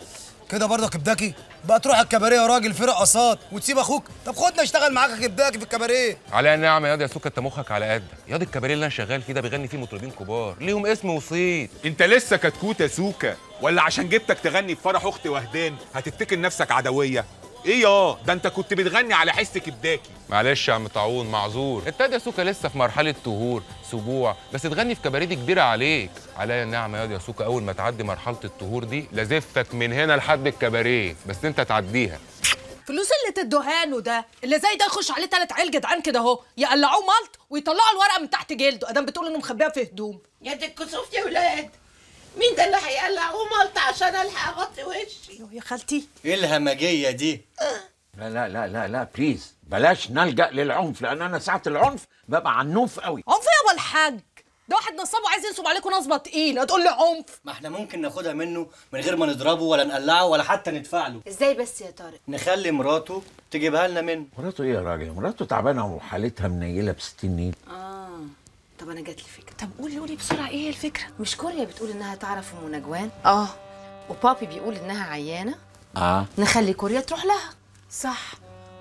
كده برضه يا كبداكي بقى تروح الكباريه يا راجل في رقصات وتسيب اخوك؟ طب خدنا اشتغل معاك يا كبداكي في الكباريه. على النعمه ياض يا سوكا، انت مخك على قدك ياض. الكباريه اللي انا شغال فيه ده بيغني فيه مطربين كبار ليهم اسم وصيت. انت لسه كتكوت يا سوكا، ولا عشان جبتك تغني في فرح اختي وهدان هتفتكر نفسك عدويه؟ ايه يا ده انت كنت بتغني على حس كبداكي. معلش يا عم طاعون معذور، انت يا سوكا لسه في مرحله طهور سبوع، بس تغني في كباريه دي كبيره عليك. عليا النعمه ياض يا سوكا، اول ما تعدي مرحله الطهور دي لازفك من هنا لحد الكباريه، بس انت تعديها. فلوس اللي تدوهانه ده اللي زي ده يخش عليه تلات عيال جدعان كده اهو يقلعوه ملط ويطلعوا الورقه من تحت جلده، ادام بتقول انه مخبيها في هدوم. يا دي الكسوف يا ولاد، مين ده اللي هيقلع ملط عشان الحق اغطي وشي؟ يا خالتي ايه الهمجيه دي؟ لا لا لا لا لا بليز بلاش نلجأ للعنف، لان انا ساعة العنف ببقى عنوف قوي. عنف يابا الحاج؟ ده واحد نصاب وعايز ينصب عليكم نصبه تقيله تقول لي عنف؟ ما احنا ممكن ناخدها منه من غير ما نضربه ولا نقلعه ولا حتى ندفع له. ازاي بس يا طارق؟ نخلي مراته تجيبها لنا منه. مراته ايه يا راجل؟ مراته تعبانه وحالتها منيله بستين نيل. اه طب انا جات لي فكره. طب قولي قولي بسرعه ايه الفكره؟ مش كوريا بتقول انها تعرف ام نجوان؟ اه وبابي بيقول انها عيانه. اه نخلي كوريا تروح لها. صح،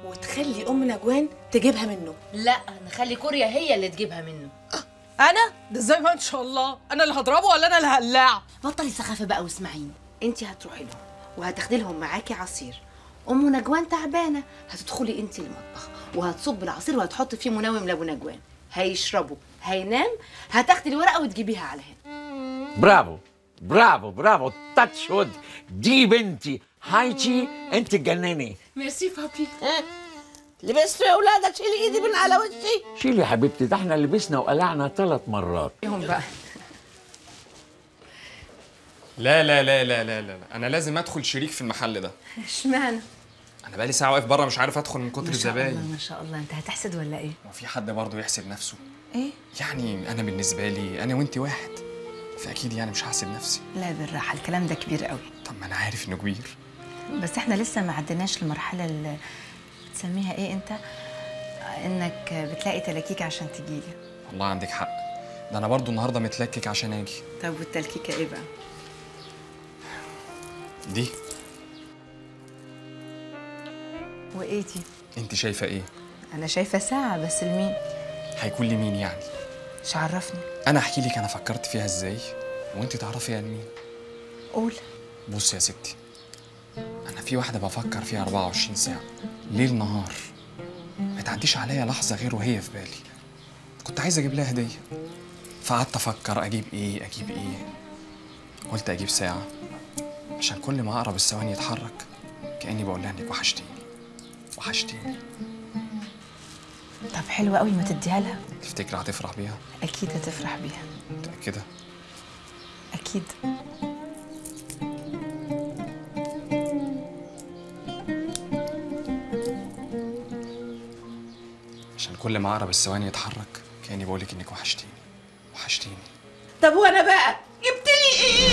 وتخلي ام نجوان تجيبها منه. لا نخلي كوريا هي اللي تجيبها منه. انا؟ ده ازاي بقى ان شاء الله؟ انا اللي هضربه ولا انا اللي هقلعه؟ بطلي سخافه بقى واسمعيني، انت هتروحي لهم وهتاخدي لهم معاكي عصير. ام نجوان تعبانه، هتدخلي انت المطبخ وهتصب العصير وهتحطي فيه منوم لابو نجوان، هيشربوا هينام، هتاخدي الورقه وتجيبيها على هنا. برافو برافو برافو تاتش وود، دي بنتي هايتي، انت تجنني. ميرسي بابي. ها لبستوا يا ولاد؟ شيلي ايدي من على وشي. شيلي يا حبيبتي، ده احنا لبسنا وقلعنا ثلاث مرات. يوم بقى. لا لا لا لا لا لا انا لازم ادخل شريك في المحل ده. اشمعنى؟ انا بقالي ساعه واقف بره مش عارف ادخل من كتر الزباين. ما, ما شاء الله، انت هتحسد ولا ايه؟ هو في حد برضه يحسد نفسه؟ ايه؟ يعني انا بالنسبه لي انا وانت واحد، فاكيد يعني مش هحسد نفسي. لا بالراحه، الكلام ده كبير قوي. طب ما انا عارف انه كبير، بس احنا لسه ما عديناش المرحله اللي بتسميها ايه انت؟ انك بتلاقي تلاكيك عشان تجيلي. والله عندك حق، ده انا برضو النهارده متلكك عشان اجي. طب والتلكيكه ايه بقى؟ دي. وايه دي؟ انت شايفه ايه؟ انا شايفه ساعه، بس لمين؟ هيكون لمين يعني؟ مش عرفني. انا احكي لك انا فكرت فيها ازاي وانت تعرفيها لمين. قول. بص يا ستي، انا في واحده بفكر فيها أربعة وعشرين ساعه ليل نهار، ما تعديش عليا لحظه غير وهي في بالي. كنت عايز اجيب لها هديه، فقعدت افكر اجيب ايه اجيب ايه. قلت اجيب ساعه عشان كل ما اقرب الثواني يتحرك كاني بقول لها انك وحشتيني وحشتيني. طب حلو قوي، ما تديها لها. تفتكر هتفرح بيها؟ اكيد هتفرح بيها. متاكده؟ اكيد. عشان كل ما اقرب الثواني يتحرك كاني بقول لك انك وحشتيني وحشتيني. طب وانا بقى جبت لي ايه؟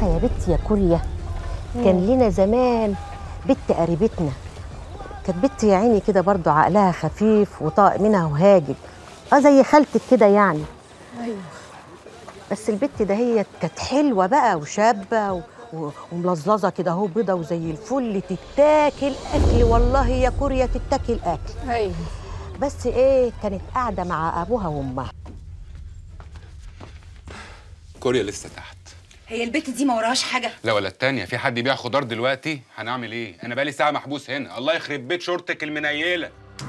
عارفه يا بنتي يا كوريا، كان لنا زمان بنت قريبتنا، كانت بنت يا عيني كده برضو عقلها خفيف وطاق منها وهاجج، اه زي خالتك كده يعني. ايوه. بس البت ده هي كانت حلوه بقى وشابه و... و... وملظلظه كده اهو، بيضه وزي الفل، تتاكل اكل والله يا كوريا، تتاكل اكل. ايوه. بس ايه، كانت قاعده مع ابوها وامها. كوريا لسه تحت. هي البت دي ما وراهاش حاجه؟ لا ولا التانية، في حد يبيع خضار دلوقتي؟ هنعمل ايه؟ انا بقالي ساعة محبوس هنا، الله يخرب بيت شورتك المنيلة.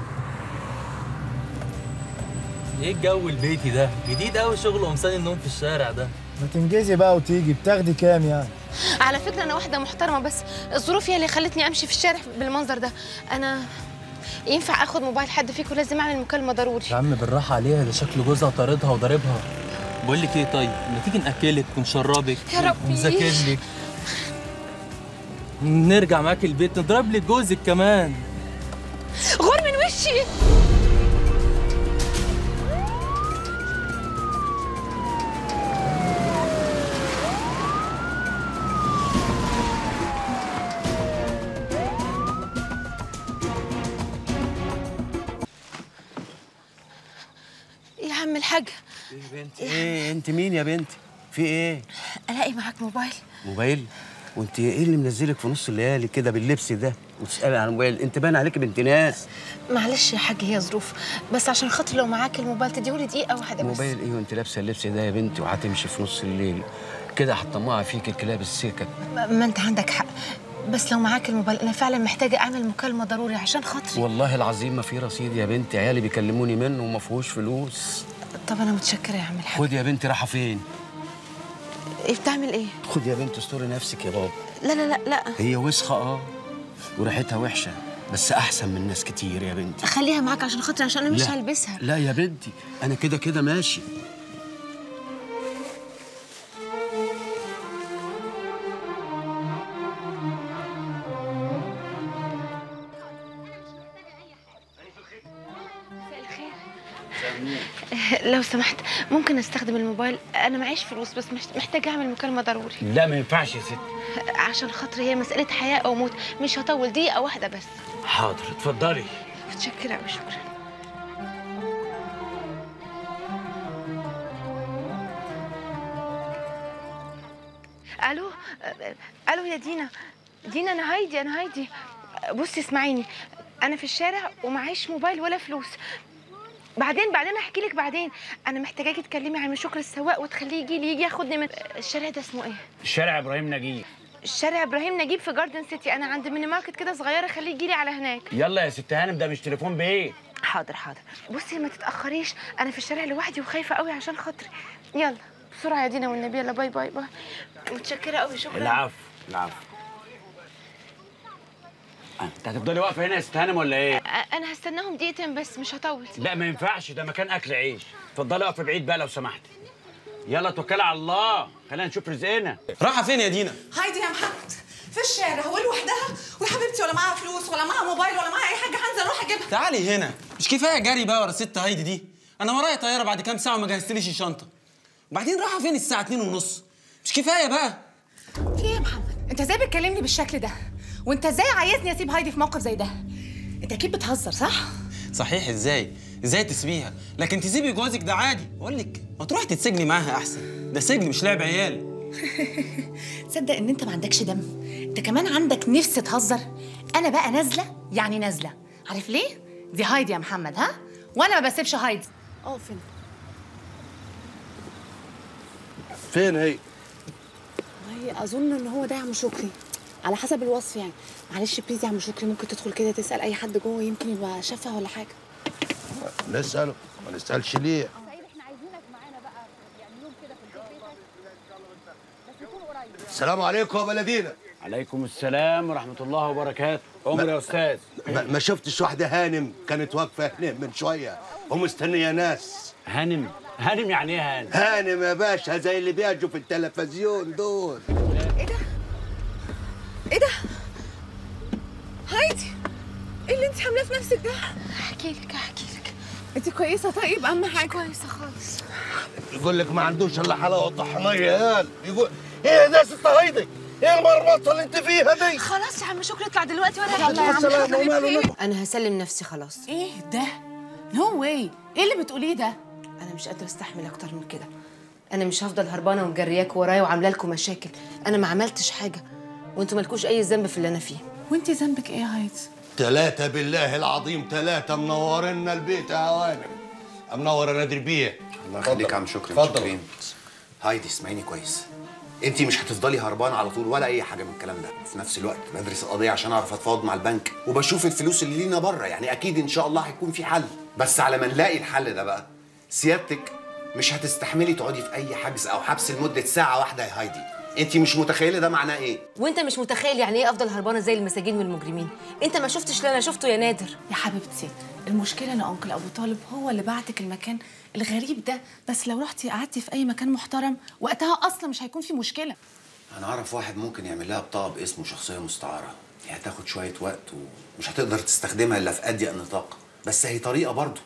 ايه الجو البيتي ده؟ جديد قوي شغل قمصان النوم في الشارع ده. ما تنجزي بقى وتيجي، بتاخدي كام يعني؟ على فكره انا واحده محترمه، بس الظروف هي اللي خلتني امشي في الشارع بالمنظر ده. انا ينفع اخد موبايل حد فيكم؟ لازم اعمل مكالمه ضروري. يا عم بالراحه عليها، ده شكل جوزها طاردها وضاربها. بقول لك ايه طيب، ما تيجي ناكلك ونشربك يا ربي ونذاكر لك، نرجع معاك البيت نضرب لك جوزك كمان. غور من وشي. يا عم الحاج. ايه يا بنتي؟ ايه انت مين يا بنتي؟ في ايه؟ الاقي معاك موبايل؟ موبايل؟ وانت ايه اللي منزلك في نص الليالي كده باللبس ده وتسالي عن موبايل؟ انت باين عليكي بنت ناس. معلش يا حاج، هي ظروف، بس عشان خاطر لو معاك الموبايل تديهولي دقيقه واحده بس. موبايل ايه وانت لابسه اللبس ده يا بنتي وهتمشي في نص الليل كده؟ هتطمعي فيك الكلاب السكك. ما, ما انت عندك حق، بس لو معاك الموبايل انا فعلا محتاجه اعمل مكالمه ضروري عشان خاطري. والله العظيم ما في رصيد يا بنتي، عيالي بيكلموني منه وما فيهوش فلوس. طب انا متشكره يا عم الحاج. خدي يا بنتي. رايحه فين؟ ايه بتعمل ايه؟ خدي يا بنتي استوري نفسك يا بابا. لا لا لا لا، هي وسخه اه وريحتها وحشه، بس احسن من ناس كتير يا بنتي. خليها معاك عشان خاطري، عشان انا مش لا. هلبسها. لا يا بنتي انا كده كده ماشي. لو سمحت ممكن استخدم الموبايل؟ انا معيش فلوس بس محتاجه اعمل مكالمه ضروري. لا ما ينفعش يا ست. عشان خاطري هي مساله حياه او موت، مش هطول، دقيقه واحده بس. حاضر اتفضلي. متشكره قوي، شكرا. الو الو يا دينا. دينا انا هايدي، انا هايدي. بصي اسمعيني، انا في الشارع ومعيش موبايل ولا فلوس. بعدين بعدين احكي لك بعدين. انا محتاجاكي تكلمي عم شكر السواق وتخليه يجي لي، يجي ياخدني من الشارع ده. اسمه ايه؟ الشارع ابراهيم نجيب. الشارع ابراهيم نجيب في جاردن سيتي. انا عند ميني ماركت كده صغيره، خليه يجي لي على هناك. يلا يا ست هانم، ده مش تليفون بيه. حاضر حاضر. بصي ما تتاخريش، انا في الشارع لوحدي وخايفه قوي عشان خاطري. يلا بسرعه يا دينا والنبي. يلا باي باي باي. متشكره قوي، شكرا. العفو العفو. انت هتفضلي واقفه هنا يا ست هانم ولا ايه؟ انا هستناهم دقيقتين بس، مش هطول. لا ما ينفعش، ده مكان اكل عيش. اتفضلي اقفي بعيد بقى لو سمحتي. يلا توكلي على الله، خلينا نشوف رزقنا. رايحه فين يا دينا؟ هايدي يا محمد في الشارع، هو لوحدها ويا حبيبتي ولا معاها فلوس ولا معاها موبايل ولا معاها اي حاجه، هنزل اروح اجيبها. تعالي هنا، مش كفايه جري بقى ورا ست هايدي دي؟ انا ورايا طياره بعد كام ساعه وما جهزتليش الشنطه. وبعدين رايحه فين الساعه اتنين ونص؟ مش كفايه بقى؟ في ايه يا محمد؟ انت ازاي بتكلمني بالشكل ده؟ وانت ازاي عايزني اسيب هايدي في موقف زي ده؟ انت اكيد بتهزر صح؟ صحيح. ازاي؟ ازاي تسيبيها؟ لكن تسيبي جوازك ده عادي. بقول لك ما تروحي تتسجني معاها احسن، ده سجن مش لعب عيال. تصدق ان انت ما عندكش دم؟ انت كمان عندك نفس تهزر. انا بقى نازله يعني نازله، عارف ليه؟ دي هايدي يا محمد، ها؟ وانا ما بسيبش هايدي. اه فين؟ فين هي؟ والله اظن ان هو ده يا عم شكري، على حسب الوصف يعني. معلش بليز يا عم شكري، ممكن تدخل كده تسال اي حد جوه، يمكن يبقى شافها ولا حاجه. نساله، ما نسالش ليه؟ السلام عليكم يا بلدينا. عليكم السلام ورحمه الله وبركاته. عمر يا استاذ. ما, ما شفتش واحده هانم كانت واقفه هنا من شويه ومستنيه ناس؟ هانم؟ هانم يعني ايه هانم؟ هانم يا باشا زي اللي بيجوا في التلفزيون دول. ايه ده؟ ايه ده؟ هايدي ايه اللي انت عاملاه في نفسك ده؟ احكي لك احكي لك. انت كويسه؟ طيب اهم حاجه. كويسه خالص. يقول لك ما عندوش الا حلاوه طحنيه. يا يقول ايه ده يا ست هايدي؟ ايه المرمطه اللي انت فيها دي؟ خلاص يا عم شكري اطلع دلوقتي وانا يلا يا عم شكري. انا هسلم نفسي خلاص. ايه ده؟ نو واي، ايه اللي بتقوليه ده؟ انا مش قادره استحمل اكتر من كده. انا مش هفضل هربانه ومجرياك ورايا وعامله لكم مشاكل. انا ما عملتش حاجه وانتوا مالكوش اي ذنب في اللي انا فيه. وانت ذنبك ايه يا هايدي؟ ثلاثة بالله العظيم ثلاثة منورنا البيت يا هوانم. منور يا نادر بيه. الله يخليك يا عم شكري. اتفضل. متشكرين. هايدي اسمعيني كويس. انت مش هتفضلي هربانه على طول ولا اي حاجه من الكلام ده. في نفس الوقت بدرس القضيه عشان اعرف اتفاوض مع البنك وبشوف الفلوس اللي لينا بره، يعني اكيد ان شاء الله هيكون في حل. بس على ما نلاقي الحل ده بقى سيادتك مش هتستحملي تقعدي في اي حجز او حبس لمده ساعه واحده يا هايدي. انت مش متخيله ده معناه ايه؟ وانت مش متخيل يعني ايه افضل هربانه زي المساجين والمجرمين. انت ما شفتش اللي انا شفته يا نادر. يا حبيبتي المشكله ان انكل ابو طالب هو اللي بعتك المكان الغريب ده، بس لو رحتي قعدتي في اي مكان محترم وقتها اصلا مش هيكون في مشكله. انا اعرف واحد ممكن يعمل لها بطاقه باسمه شخصيه مستعاره، هي هتاخد شويه وقت ومش هتقدر تستخدمها الا في اضيق نطاق، بس هي طريقه برضه.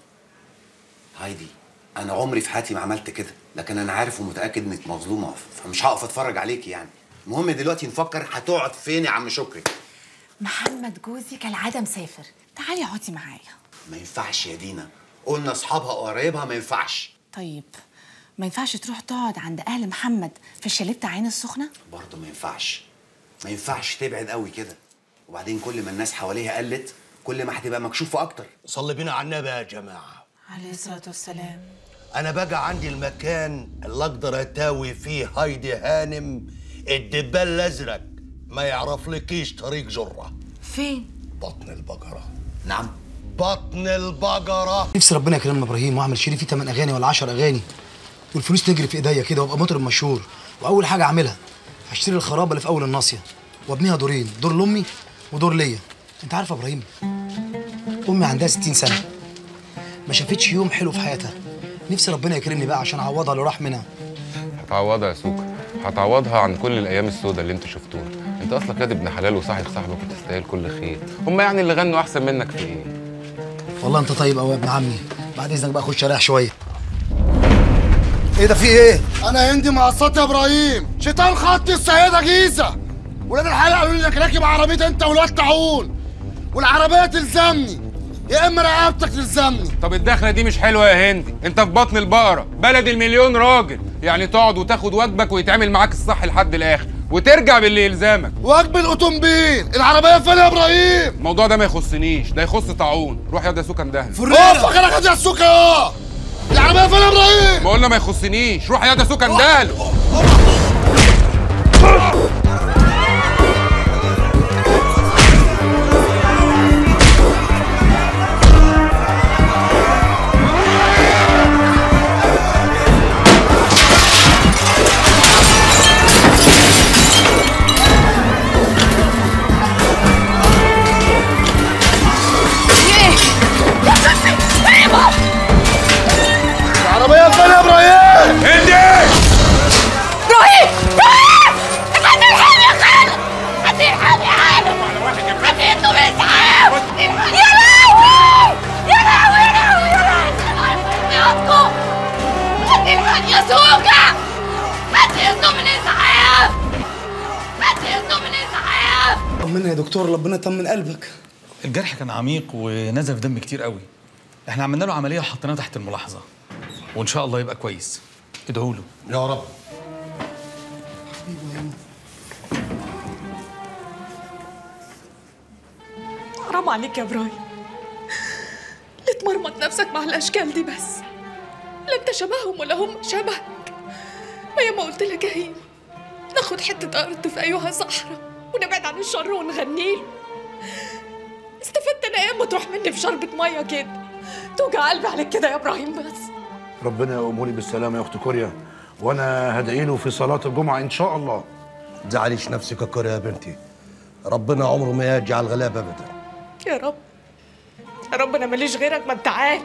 هايدي انا عمري في حياتي ما عملت كده، لكن انا عارف ومتاكد انك مظلومه فمش هقف اتفرج عليكي يعني. المهم دلوقتي نفكر هتقعد فين يا عم شكري؟ محمد جوزي كالعاده مسافر، تعالي اقعدي معايا. ما ينفعش يا دينا، قلنا اصحابها وقرايبها ما ينفعش. طيب ما ينفعش تروح تقعد عند اهل محمد في الشاليه بتاع عين السخنه؟ برضه ما ينفعش. ما ينفعش تبعد قوي كده. وبعدين كل ما الناس حواليها قلت كل ما هتبقى مكشوفه اكتر. صلي بينا على النبي يا جماعه عليه الصلاه والسلام. انا بقى عندي المكان اللي اقدر اتاوي فيه هايدي هانم الدبال الازرق ما يعرفلكيش طريق جره. فين؟ بطن البقره. نعم بطن البقره. نفسي ربنا يكرمنا ابراهيم واعمل شريك فيه ثمان اغاني ولا عشر اغاني والفلوس تجري في ايديا كده وابقى مطرب مشهور. واول حاجه اعملها هشتري الخرابه اللي في اول الناصيه وابنيها دورين، دور لامي ودور ليا. انت عارف يا ابراهيم امي عندها ستين سنه ما شافتش يوم حلو في حياتها. نفسي ربنا يكرمني بقى عشان اعوضها اللي راح منها. هتعوضها يا سوكا، هتعوضها عن كل الايام السوداء اللي انتوا شفتوها. انت اصلك ياد ابن حلال وصاحب صاحبك وتستاهل كل خير. هم يعني اللي غنوا احسن منك في ايه؟ والله انت طيب قوي يا ابن عمي. بعد اذنك بقى خش اريح شويه. ايه ده في ايه؟ انا عندي مقصات يا ابراهيم، شيطان خط السيده جيزه. ولاد الحلال قالوا لي انك راكب عربيه انت والواد طاعون والعربيه تلزمني يا اما رقبتك تلزمني. طب الدخله دي مش حلوه يا هندي، انت في بطن البقره بلد المليون راجل، يعني تقعد وتاخد واجبك ويتعمل معاك الصح لحد الاخر وترجع باللي يلزمك. واجب الاوتومبيل، العربيه فين يا ابراهيم؟ الموضوع ده ما يخصنيش، ده يخص طاعون. روح يا ده سوكا اندهن. اوف انا خد يا سوكا اه. العربيه فين يا ابراهيم؟ ما قلنا ما يخصنيش، روح يا ده سوكا اندهن. العربيه فين يا ابراهيم؟ هندي ابراهيم ابراهيم حد يلحقني يا خالد، حد يلحقني يا خالد، حد يطلب الاسعاف. يا لهوي يا لهوي يا لهوي يا لهوي يا لهوي. حد يلحقني يا سوكا، حد يطلب الاسعاف، حد يطلب الاسعاف. طمنا يا دكتور، ربنا يطمن قلبك. الجرح كان عميق ونزف دم كتير قوي. احنا عملنا له عمليه وحطيناه تحت الملاحظه وان شاء الله يبقى كويس. ادعوا له يا رب. حرام عليك يا ابراهيم، ليه تمرمط نفسك مع الاشكال دي بس؟ لا انت شبههم ولا هم شبهك. ما ياما قلت لك يا هيم ناخد حته ارض في ايها صحراء ونبعد عن الشر ونغنيله. استفدت انا ايه اما تروح مني في شربة ميه كده؟ توجع قلبي عليك كده يا ابراهيم بس. ربنا يقومه لي بالسلامه يا اخت كوريا، وانا هدعي له في صلاه الجمعه ان شاء الله. ما تزعليش نفسك يا كوريا يا بنتي، ربنا عمره ما يجعل غلابه ابدا. يا رب يا رب، انا ماليش غيرك ما انت عارف.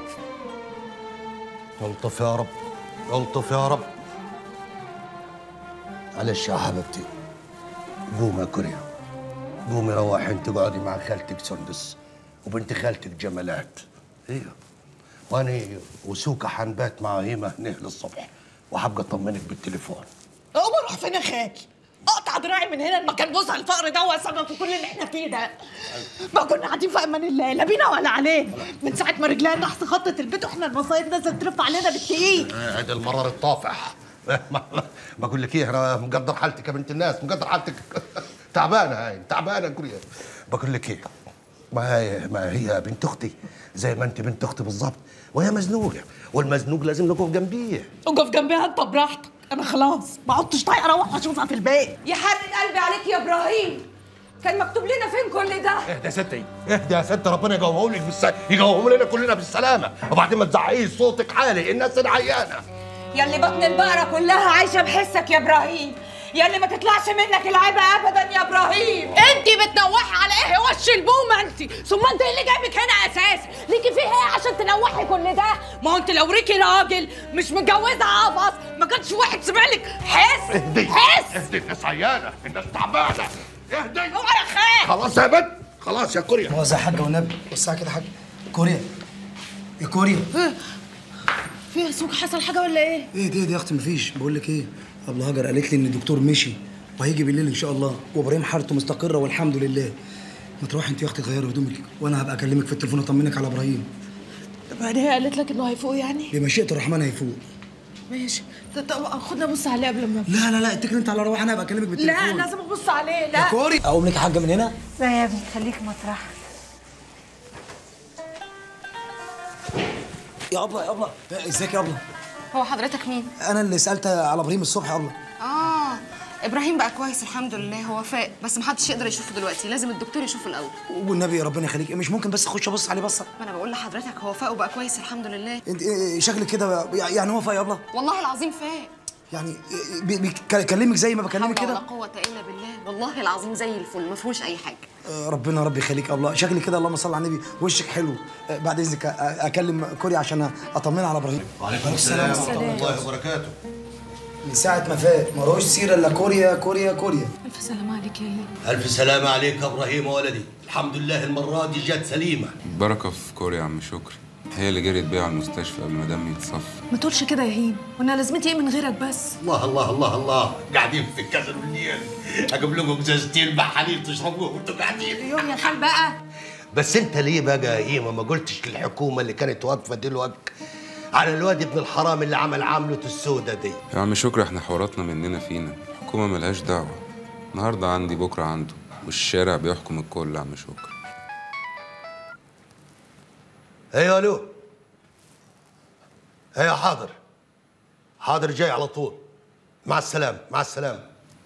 الطف يا رب، الطف يا رب. معلش يا حبيبتي، قومي يا كوريا، قومي روحي انت اقعدي مع خالتك سندس وبنت خالتك جمالات. ايوه، وانا وسوكا حنبات مع هيمه هنا للصبح وهبقى اطمنك بالتليفون. اقوم اروح فين يا خالي؟ اقطع دراعي من هنا المكان جوزها الفقر ده هو سبب في كل اللي احنا فيه ده. ما كنا قاعدين في امان الله لا بينا ولا علينا من ساعه ما رجلينا نحس خطت البيت واحنا المصايب نازله ترف علينا بالتقيل. هذا المرار الطافح. بقول لك ايه، انا مقدر حالتك يا بنت الناس، مقدر حالتك. تعبانه هاي تعبانه كوريا. بقول لك ايه، ما هي ما هي بنت اختي زي ما انت بنت اختي بالظبط، وهي مزنوقه والمزنوق لازم نقف جنبيه. اقف جنبها انت براحتك، انا خلاص ما عدتش طايقه اروح اشوفها في البيت. يا حرة قلبي عليك يا ابراهيم، كان مكتوب لنا فين كل ده؟ اهدى يا ستي، اهدى يا ستي، ربنا يقومهم لك بالس... يقومهم لنا كلنا بالسلامه، وبعدين ما تزعقيش صوتك عالي، الناس عيانه. يا اللي بطن البقره كلها عايشه بحسك يا ابراهيم، يا اللي ما تطلعش منك العيبه ابدا يا ابراهيم. انت بتنوحي على ايه وش البومه انت؟ ثم انت اللي جايبك هنا اساسا، ليكي فيها ايه عشان تنوحي كل ده؟ ما هو انت لو ريكي راجل مش متجوزه عبص ما كانش واحد سمع لك حس. اهدي حس اهدي، الناس عيانه، الناس تعبانه، اهدي. اوعى يا خال. خلاص يا بنت، خلاص يا كوريا. هو زي حاجه والنبي، وسعها كده حاجه. كوريا يا كوريا، في يا سوق حصل حاجه ولا ايه؟ ايه دي يا اختي؟ مفيش. بقول لك ايه، ابله هاجر قالت لي ان الدكتور مشي وهيجي بالليل ان شاء الله، وابراهيم حالته مستقره والحمد لله. ما تروحي انت يا اختي غيري هدومك وانا هبقى اكلمك في التليفون اطمنك على ابراهيم. طب هي قالت لك انه هيفوق يعني؟ بمشيئه الرحمن هيفوق. ماشي. طب خدنا بص عليه قبل ما. لا لا لا اتكل انت على روح، انا هبقى اكلمك بالتليفون. لا لازم ابص عليه. لا يا كوري اقوم لك يا حاجه من هنا. لا يا ابني خليك مطرحك. يا ابله يا ابله، ازيك يا ابله؟ هو حضرتك مين؟ انا اللي سالت على ابراهيم الصبح يا ابله. اه ابراهيم بقى كويس الحمد لله، هو فاق بس محدش يقدر يشوفه دلوقتي، لازم الدكتور يشوفه الاول. والنبي ربنا يخليك، مش ممكن بس اخش ابص عليه بصه؟ ما انا بقول لحضرتك هو فاق وبقى كويس الحمد لله. انت شكلك كده يعني هو فاق يا ابله؟ والله العظيم فاق. يعني بيكلمك زي ما بكلمك كده؟ ولا قوه الا بالله، والله العظيم زي الفل ما فيهوش اي حاجه. آه ربنا ربي يخليك يا ابله، شكلي كده اللهم صل على النبي وشك حلو. آه بعد اذنك اكلم كوري عشان اطمنها على ابراهيم. وعليكم السلام ورحمه الله وبركاته. من ساعه ما فات ما روش سيره الا كوريا كوريا كوريا. الف سلامه عليك يا هي. الف سلامه عليك يا ابراهيم ولدي، الحمد لله المره دي جت سليمه. بركه في كوريا يا عم شكري، هي اللي جريت بيها على المستشفى قبل ما دمي يتصفى. ما تقولش كده يا هين، وانا لازمتي ايه من غيرك بس؟ الله الله الله الله، قاعدين في الكسر بالليل اجيب لكم ازازتين مع حليب تشربوه وانتوا قاعدين. يوم يا خال بقى. بس انت ليه بقى يا هيمه ما قلتش للحكومه اللي كانت واقفه دلوقتي على الواد ابن الحرام اللي عمل عملته السودة دي؟ يا عم شكري احنا حواراتنا مننا فينا، الحكومه ملهاش دعوه. النهارده عندي بكره عنده، والشارع بيحكم الكل يا عم شكري. ايوه الو. ايوه حاضر حاضر جاي على طول. مع السلامه مع السلامه.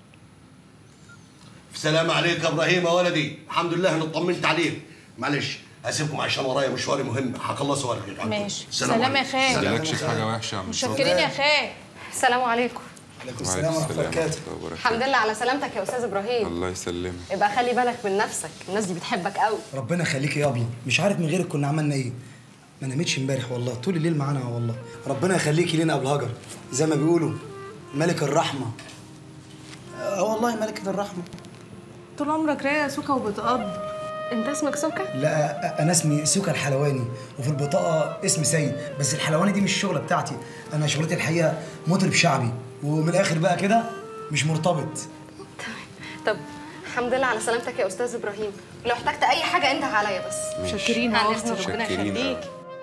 في سلام عليك يا ابراهيم يا ولدي، الحمد لله انا اطمنت عليك. معلش هسيبكم عشان ورايا مشواري مهم، هخلصوا وارجع. ماشي. سلام يا خال. ما تقلقش حاجه وحشه يا عم شكري. متشكرين يا خال. السلام عليكم. وعليكم السلام ورحمه الله وبركاته. الحمد لله على سلامتك يا استاذ ابراهيم. الله يسلمك. يبقى خلي بالك من نفسك، الناس دي بتحبك قوي. ربنا يخليك يا ابله، مش عارف من غيرك كنا عملنا ايه. ما نامتش امبارح والله، طول الليل معانا والله. ربنا يخليكي لينا ابو هاجر، زي ما بيقولوا ملك الرحمه. اه والله ملكة الرحمه. طول عمرك رايقه سوكا وبتقض. انت اسمك سوكا؟ لا انا اسمي سوكا الحلواني، وفي البطاقه اسمي سيد، بس الحلواني دي مش الشغله بتاعتي، انا شغلتي الحقيقه مطرب شعبي، ومن الاخر بقى كده مش مرتبط. طب الحمد لله على سلامتك يا استاذ ابراهيم، لو احتجت اي حاجه انت عليا بس. شاكرين يا استاذ، ربنا يخليك.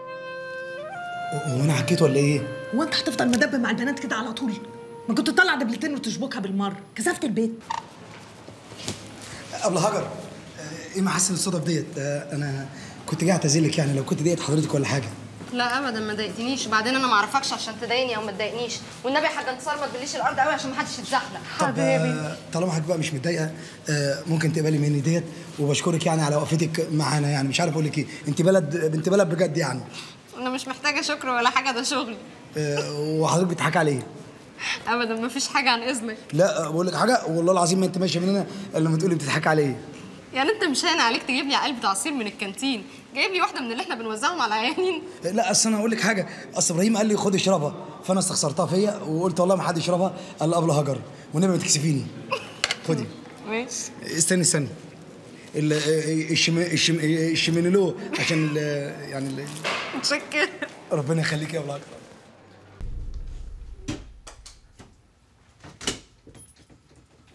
هو انا حكيت ولا ايه؟ هو انت هتفضل مدب مع البنات كده على طول؟ ما كنت تطلع دبلتين وتشبكها بالمره، كسفت البيت. ابله هاجر، ايه محسن الصدف ديت؟ انا كنت جاي اعتذرلك يعني لو كنت ضايقت حضرتك ولا حاجه. لا ابدا ما ضايقتنيش، بعدين انا ما اعرفكش عشان تضايقني او ما تضايقنيش، والنبي يا حاجه انتصار ما تبليش الارض قوي عشان ما حدش يتزحلق. حبيبي طالما حضرتك بقى مش متضايقه ممكن تقبلي مني ديت، وبشكرك يعني على وقفتك معانا، يعني مش عارف اقول لك ايه، انت بلد بنت بلد بجد يعني. انا مش محتاجه شكر ولا حاجه، ده شغلي. وحضرتك بتضحكي على ايه؟ ابدا ما فيش حاجه عن اذنك. لا بقول لك حاجه والله العظيم ما انت ماشيه من هنا الا لما تقولي بتضحكي على ايه. يعني انت مش هين عليك تجيب لي علبه عصير من الكانتين، جايب لي واحده من اللي احنا بنوزعهم على العيانين؟ لا اصل انا اقول لك حاجه، اصل ابراهيم قال لي خد اشربها، فانا استخسرتها فيا وقلت والله ما حد يشربها الا قبل هاجر، والنبي ما تكسفيني. خدي. ماشي. استني استني. الشم الشم الشمينلو عشان ال يعني ال متشكر. ربنا يخليك يا ابو هاجر.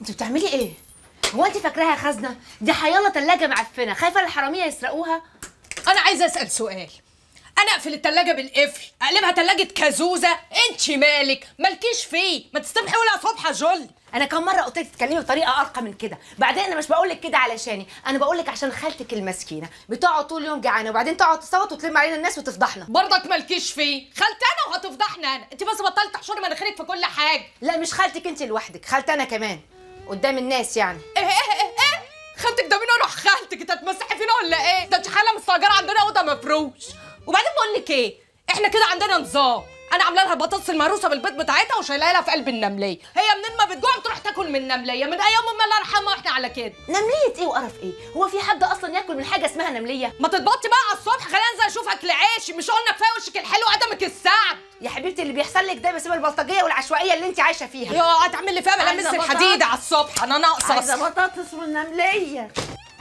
انت بتعملي ايه؟ هو انت فاكراها خزنه؟ دي حيالله تلاجه معفنه، خايفه الحراميه يسرقوها؟ انا عايزه اسال سؤال. انا اقفل التلاجة بالقفل، اقلبها تلاجة كازوزه، انت مالك؟ مالكيش فيه، ما تستبحي ولا صبحه جل. انا كم مره قلت لك تتكلمي بطريقه ارقى من كده، بعدين انا مش بقول لك كده علشاني، انا بقول لك عشان خالتك المسكينه بتقعد طول اليوم جعانه وبعدين تقعد تصوت وتلم علينا الناس وتفضحنا. برضك مالكيش فيه، خالتي انا وهتفضحنا انا، انت بس بطلت تحشري مناخيرك في كل حاجه. لا مش خالتك انت لوحدك، خالتي انا كمان قدام الناس يعني. ايه ايه ايه ايه خالتك ده مين؟ اروح خالتك انت هتمسحي فينا ولا ايه؟ ده انت حاله مستاجره عندنا اوضه مفروش. وبعدين بقول لك ايه، احنا كده عندنا نظام، انا عامله لها البطاطس المهروسه بالبيض بتاعتها وشايلها لها في قلب النمليه، هي منين ما بتجوع بتروح تاكل من النمليه، من ايام امي الله يرحمها واحنا على كده. نمليه ايه وقرف ايه؟ هو في حد اصلا ياكل من حاجه اسمها نمليه؟ ما تتبطي بقى على الصبح، خلينا انزل اشوف اكل عيشي، مش قلنا كفايه وشك الحلو وقدمك السعد. يا حبيبتي اللي بيحصل لك ده بسبب البلطجيه والعشوائيه اللي انت عايشه فيها. يا هتعمل لي فيها بلمس الحديد على الصبح، انا ناقصه. عايزه بطاطس والنمليه.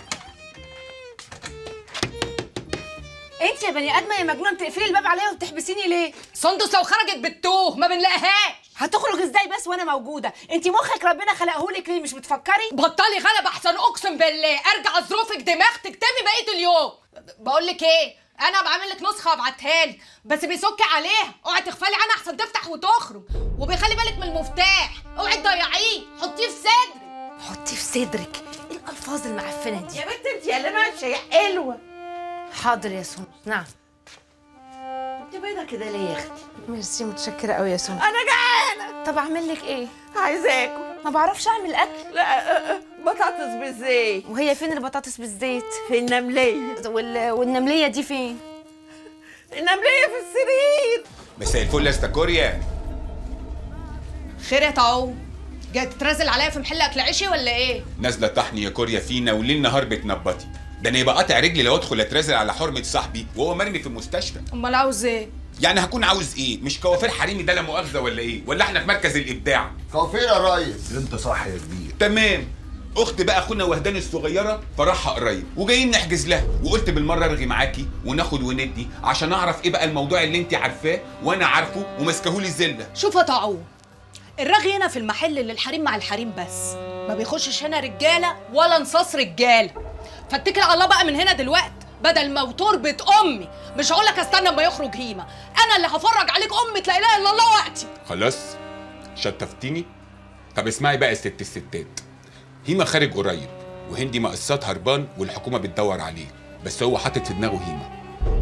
انت يا بني ادمه يا مجنونه بتقفلي الباب عليا وبتحبسيني ليه؟ سندس لو خرجت بتوه ما بنلاقيهاش. هتخرج ازاي بس وانا موجوده؟ انت مخك ربنا خلقهولك ليه مش بتفكري؟ بطلي غلب احسن، اقسم بالله ارجع ظروفك دماغ تكتبي بقيه اليوم. بقول لك ايه، انا بعمل لك نسخه وابعتها لك بس بيسكي عليها، اوعي تغفلي عنها احسن تفتح وتخرج، وبيخلي بالك من المفتاح، اوعي تضيعيه، حطيه في صدرك. حطيه في صدرك؟ ايه الالفاظ المعفنه دي؟ يا بنت انت يا اللي ماشيه يا حلوه. حاضر يا سون. نعم. انت بيضه كده ليه يا اختي؟ ميرسي متشكره قوي يا سون. انا جعانه. طب اعمل لك ايه؟ عايزه اكل. ما بعرفش اعمل اكل. لا بطاطس بالزيت. وهي فين البطاطس بالزيت؟ في النمليه. وال... والنمليه دي فين؟ النمليه في السرير. مساء الفل يا استا كوريا. خير يا طاو، جاي تترازل عليا في محل اكل عيشي ولا ايه؟ نازله طحني يا كوريا فينا وليل نهار بتنبطي، ده انا يبقى قاطع رجلي لو ادخل اترازل على حرمه صاحبي وهو مرمي في المستشفى. امال عاوز ايه؟ يعني هكون عاوز ايه؟ مش كوافير حريمي ده لا مؤاخذه ولا ايه؟ ولا احنا في مركز الابداع؟ كوافير يا ريس. انت صح يا كبير. تمام. اخت بقى اخونا وهدان الصغيره فرحها قريب وجايين نحجز لها، وقلت بالمره ارغي معاكي وناخد وندي عشان اعرف ايه بقى الموضوع اللي انت عارفاه وانا عارفه وماسكهولي الزله. شوف يا طاعون، الرغي هنا في المحل اللي الحريم مع الحريم بس، ما بيخشش هنا رجاله ولا نصاص رجاله، فاتكل على الله بقى من هنا دلوقتي، بدل ما وتربة امي مش هقول لك استنى اما يخرج هيما، انا اللي هفرج عليك امة لا اله الا الله وقتي. خلاص شتفتيني. طب اسمعي بقى يا ست الستات، هيما خارج قريب وهندي مقصات هربان والحكومه بتدور عليه، بس هو حاطط في دماغه هيما.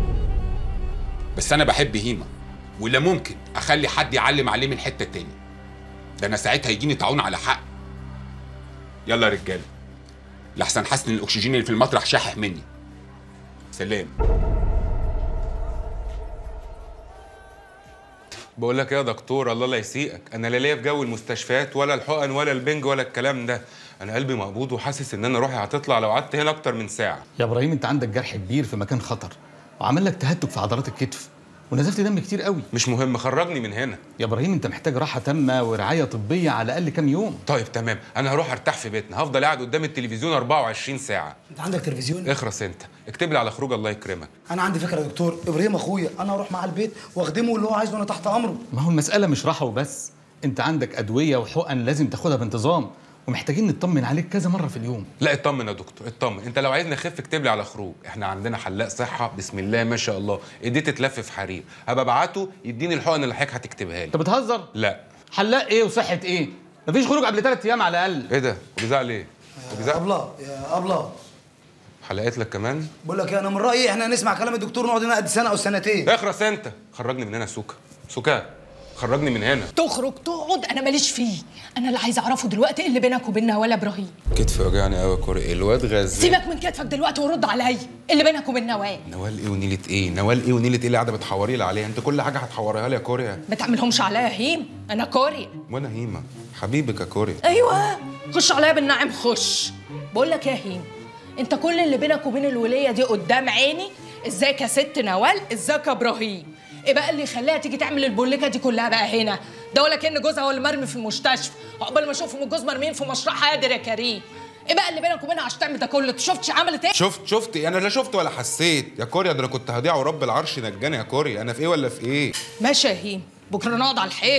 بس انا بحب هيما ولا ممكن اخلي حد يعلم عليه من حته تاني، ده انا ساعتها يجيني طاعون على حق. يلا يا رجاله لحسن حسن الاكسجين اللي في المطرح شاحح مني. سلام. بقول لك ايه يا دكتور، الله لا يسيئك، انا لا ليا في جو المستشفيات ولا الحقن ولا البنج ولا الكلام ده، انا قلبي مقبوض وحاسس ان انا روحي هتطلع لو قعدت هنا اكتر من ساعه. يا ابراهيم انت عندك جرح كبير في مكان خطر وعمل لك تهتك في عضلات الكتف ونزفت دم كتير قوي. مش مهم، خرجني من هنا. يا ابراهيم انت محتاج راحه تامه ورعايه طبيه على الاقل كام يوم. طيب تمام، انا هروح ارتاح في بيتنا، هفضل قاعد قدام التلفزيون أربعة وعشرين ساعه. انت عندك تلفزيون؟ اخرس انت، اكتب لي على خروج الله يكرمك. انا عندي فكره يا دكتور، ابراهيم اخويا، انا هروح معاه البيت واخدمه اللي هو عايزه وانا تحت امره. ما هو المساله مش راحه وبس، انت عندك ادويه وحقن لازم تاخدها بانتظام ومحتاجين نطمن عليك كذا مره في اليوم. لا اطمن يا دكتور اطمن، انت لو عايزني اخف اكتب لي على خروج، احنا عندنا حلاق صحه بسم الله ما شاء الله، ايديه تتلف في حرير، هبقى ابعته يديني الحقن اللي حضرتك هتكتبها لي. انت بتهزر؟ لا. حلاق ايه وصحه ايه؟ مفيش خروج قبل ثلاث ايام على الاقل. ايه ده؟ وبيزعل ايه؟ يا ابله يا ابله حلقت لك كمان؟ بقول لك انا من رايي احنا نسمع كلام الدكتور ونقعد هنا قد سنه او سنتين. اخرس انت، خرجني من هنا سوكا سوكا خرجني من هنا. تخرج تقعد انا ماليش فيه، انا اللي عايزه اعرفه دلوقتي ايه اللي بينك وبين نوال ابراهيم. كتفي وجعني قوي يا كوري، الواد غزال. سيبك من كتفك دلوقتي ورد عليا، ايه اللي بينك وبين نوال؟ نوال ايه ونيله ايه؟ نوال ايه ونيله ايه اللي قاعده بتحوري لي عليها؟ انت كل حاجه هتحوريها لي يا كوريا. ما تعملهمش عليا هيم، انا كوريا. وانا هيما حبيبك يا كوريا. ايوه خش عليا بالنعم خش. بقول لك يا هيم، انت كل اللي بينك وبين الوليه دي قدام عيني، ازيك يا ست نوال، ازيك يا ابراهيم. ايه بقى اللي يخليها تيجي تعمل البوليكه دي كلها بقى هنا؟ ده ولا كأن جوزها هو اللي مرمي في المستشفى، عقبال ما اشوفهم الجوز مرميين في مشرحه قادر يا كريم. ايه بقى اللي بينك وبينها عشان تعمل ده كله؟ انت شفتش عملت ايه؟ شفت شفت انا لا شفت ولا حسيت يا كوريا، ده انا كنت هضيع ورب العرش نجاني يا كوريا، انا في ايه ولا في ايه؟ ماشي يا هيم، بكره نقعد على الحيطه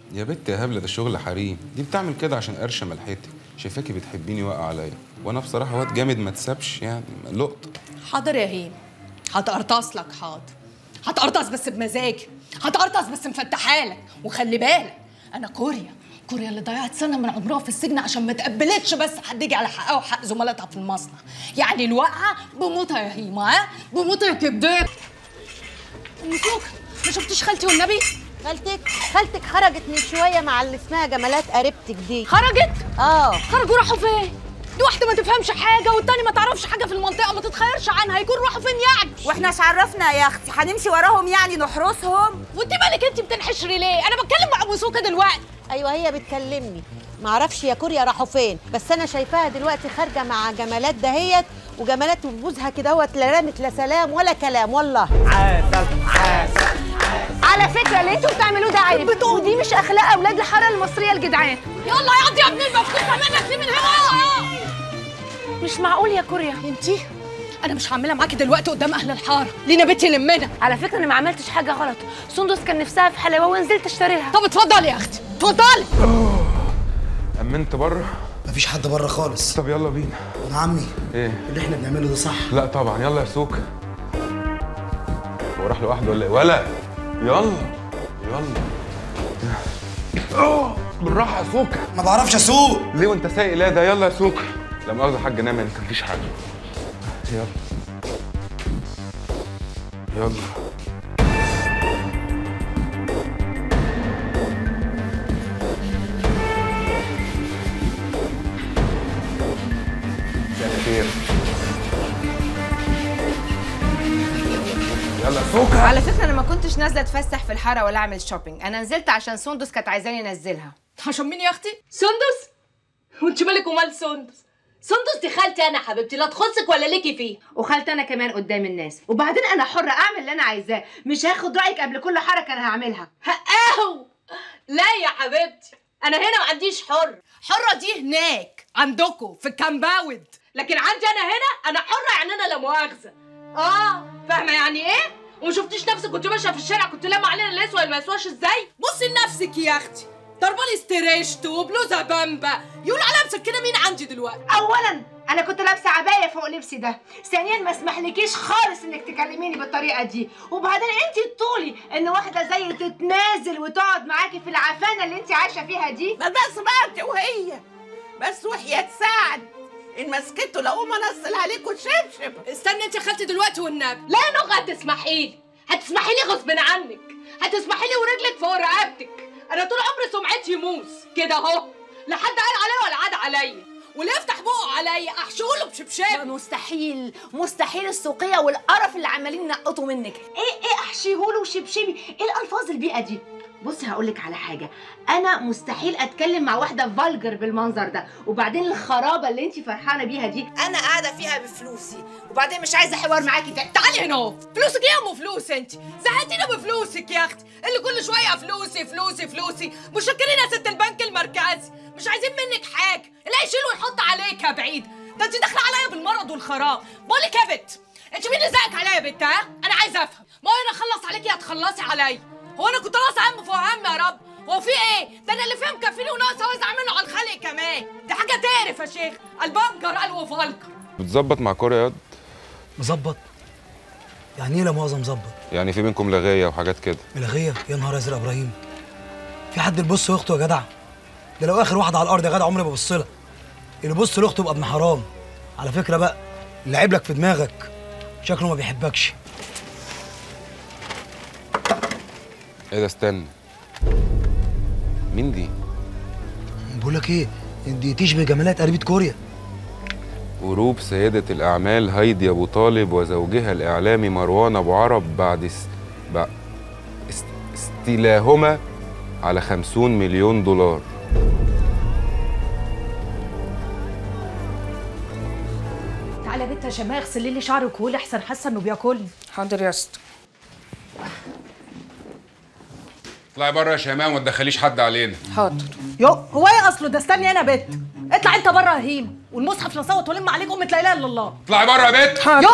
يا بت يا هبله ده شغل حريم، دي بتعمل كده عشان قرشه ملحتي، شايفاكي بتحبيني واقع عليا، وانا بصراحه واد جامد ما تسابش يعني لقطه. حاضر يا هيم، هتقرطص لك. حاضر هتقرطص بس بمزاجي، هتقرطص بس مفتحالك. وخلي بالك انا كوريا، كوريا اللي ضيعت سنه من عمرها في السجن عشان ما تقبلتش بس حد يجي على حقها وحق زملاتها في المصنع. يعني الواقعه بموتها يا هيما، ها بموتها يا كبدايه. ام سوكه ما شفتيش خالتي والنبي؟ خالتك خالتك خرجت من شويه مع اللي اسمها جمالات قريبتك دي. خرجت؟ اه. خرجوا راحوا فين؟ دي واحده ما تفهمش حاجه والتاني ما تعرفش حاجه في المنطقه، ما تتخيرش عنها، هيكون راحوا فين يعني؟ واحنا ايش عرفنا يا اختي؟ هنمشي وراهم يعني نحرسهم؟ وانت مالك انت بتنحشري ليه؟ انا بتكلم مع ابو سوكه دلوقتي. ايوه هي بتكلمني، معرفش يا كوريا راحوا فين، بس انا شايفاها دلوقتي خارجه مع جمالات دهيت، وجمالات بوزها كده هوت لا رامت لا سلام ولا كلام والله. عسل عسل. على فكره اللي انتوا بتعملوه ده عيب، ودي مش اخلاق اولاد الحاره المصريه الجدعان. يلا يا قضي يا ابني المفتوحه منك دي من هنا. مش معقول يا كوريا انتي، انا مش هعملها معاكي دلوقتي قدام اهل الحاره، لينا بنت يلمنا. على فكره انا ما عملتش حاجه غلط، سندس كان نفسها في حلاوه ونزلت اشتري لها. طب اتفضلي يا اختي اتفضلي. امنت بره؟ مفيش حد بره خالص. طب يلا بينا. يا عمي ايه اللي احنا بنعمله ده صح؟ لا طبعا. يلا يا سوكه. هو راح لوحده ولا ايه؟ ولا يلا يلا. اه بالراحه يا سوكه. ما بعرفش اسوق. ليه وانت سايق؟ لا ده يلا يا سوكه. لا مؤاخذه يا حاج، نام انت مفيش حاجه. يلا يلا. مساء الخير. يلا سوكه. على فكره انا ما كنتش نازله اتفسح في الحاره ولا اعمل شوبينج، انا نزلت عشان سندس كانت عايزاني انزلها. عشان مين يا اختي؟ سندس؟ وانت مالك ومال سندس؟ سندس دي خالتي انا حبيبتي، لا تخصك ولا ليكي فيه. وخالتي انا كمان قدام الناس، وبعدين انا حره اعمل اللي انا عايزاه، مش هاخد رايك قبل كل حركه انا هعملها. اهو لا يا حبيبتي، انا هنا ما عنديش حر، حره دي هناك عندكم في الكامباوند، لكن عندي انا هنا انا حره، يعني انا لا مؤاخذه. اه فاهمه يعني ايه؟ وما شفتيش نفسك كنت ماشيه في الشارع كنت لامه علينا اللي يسوى اللي ما يسواش ازاي؟ بصي لنفسك يا اختي، ضربالي استريشت وبلوزه بامبا، يقول عليها مسكنه مين عندي دلوقتي؟ اولا انا كنت لابسه عبايه فوق لبسي ده، ثانيا ما اسمحلكيش خالص انك تكلميني بالطريقه دي، وبعدين انت تطولي ان واحده زي تتنازل وتقعد معاكي في العفانه اللي انت عايشه فيها دي. ما بس بقى انت وهي بس وحياة سعد ان مسكته لقوم انزل عليكوا شبشب. استني انت يا خالتي دلوقتي والنبي. لا يا نغ هتسمحي لي، هتسمحي لي غصب عنك، هتسمحي لي ورجلك فوق رقبتك. انا طول عمري سمعتي موس كده اهو، لا حد قال عليا ولا عاد عليا، واللي يفتح بقه عليا احشوله بشبشب. مستحيل مستحيل، السوقيه والقرف اللي عمالين ينقطوا منك. ايه ايه احشيهوله وشبشبي؟ ايه الالفاظ البيئه دي؟ بصي هقولك على حاجه، انا مستحيل اتكلم مع واحده فالجر بالمنظر ده، وبعدين الخرابه اللي انت فرحانه بيها دي انا قاعده فيها بفلوسي، وبعدين مش عايزه حوار معاكي تاني. تعالي هنا اهو. فلوسك ايه يا ام فلوس؟ انت زهقتينا بفلوسك يا اختي، اللي كل شويه فلوسي فلوسي فلوسي. مشكرين يا ست البنك المركزي، مش عايزين منك حاجه، لا يشيل ويحط عليك يا بعيد، ده انت داخله عليا بالمرض والخراب. بقول لك يا بت، انت مين اللي زقك عليا يا بت؟ ها انا عايزه افهم، ما هو انا اخلص عليكي هتخلصي عليا؟ هو انا كنت ناقصه هم فوق هم يا رب؟ هو في ايه؟ ده انا اللي فيه مكفيني وناقصه اوزع منه على الخلق كمان، دي حاجه تقرف يا شيخ، البنجر قال وفالكر. بتظبط مع كوريا ياض؟ مظبط؟ يعني ايه لا مؤاخذه مظبط؟ يعني في بينكم لغايه وحاجات كده؟ ملغيه؟ يا نهار ازرق يا ابراهيم، في حد يبص لاخته يا جدع؟ ده لو اخر واحده على الارض يا جدع عمري ما ببص لها، اللي يبص لاخته يبقى ابن حرام. على فكره بقى اللي لعب لك في دماغك شكله ما بيحبكش. ايه ده؟ استنى، مين دي؟ بقول لك ايه، دي تشبه جمالات قريبة كوريا. غروب سيدة الأعمال هايدي أبو طالب وزوجها الإعلامي مروان أبو عرب بعد اس... بعد است... استيلاهما على خمسون مليون دولار. تعالى يا بنت يا شماء اغسلي لي شعري وكولي احسن، حاسه انه بياكلني. حاضر يا اسطى. اطلعي بره يا شماء وما تدخليش حد علينا. حاضر. يو هو ايه اصله ده؟ استني انا يا بت، اطلع انت بره يا هيم، والمصحف لصوت ولم عليك امه لا اله الا الله. اطلعي بره يا بت. يو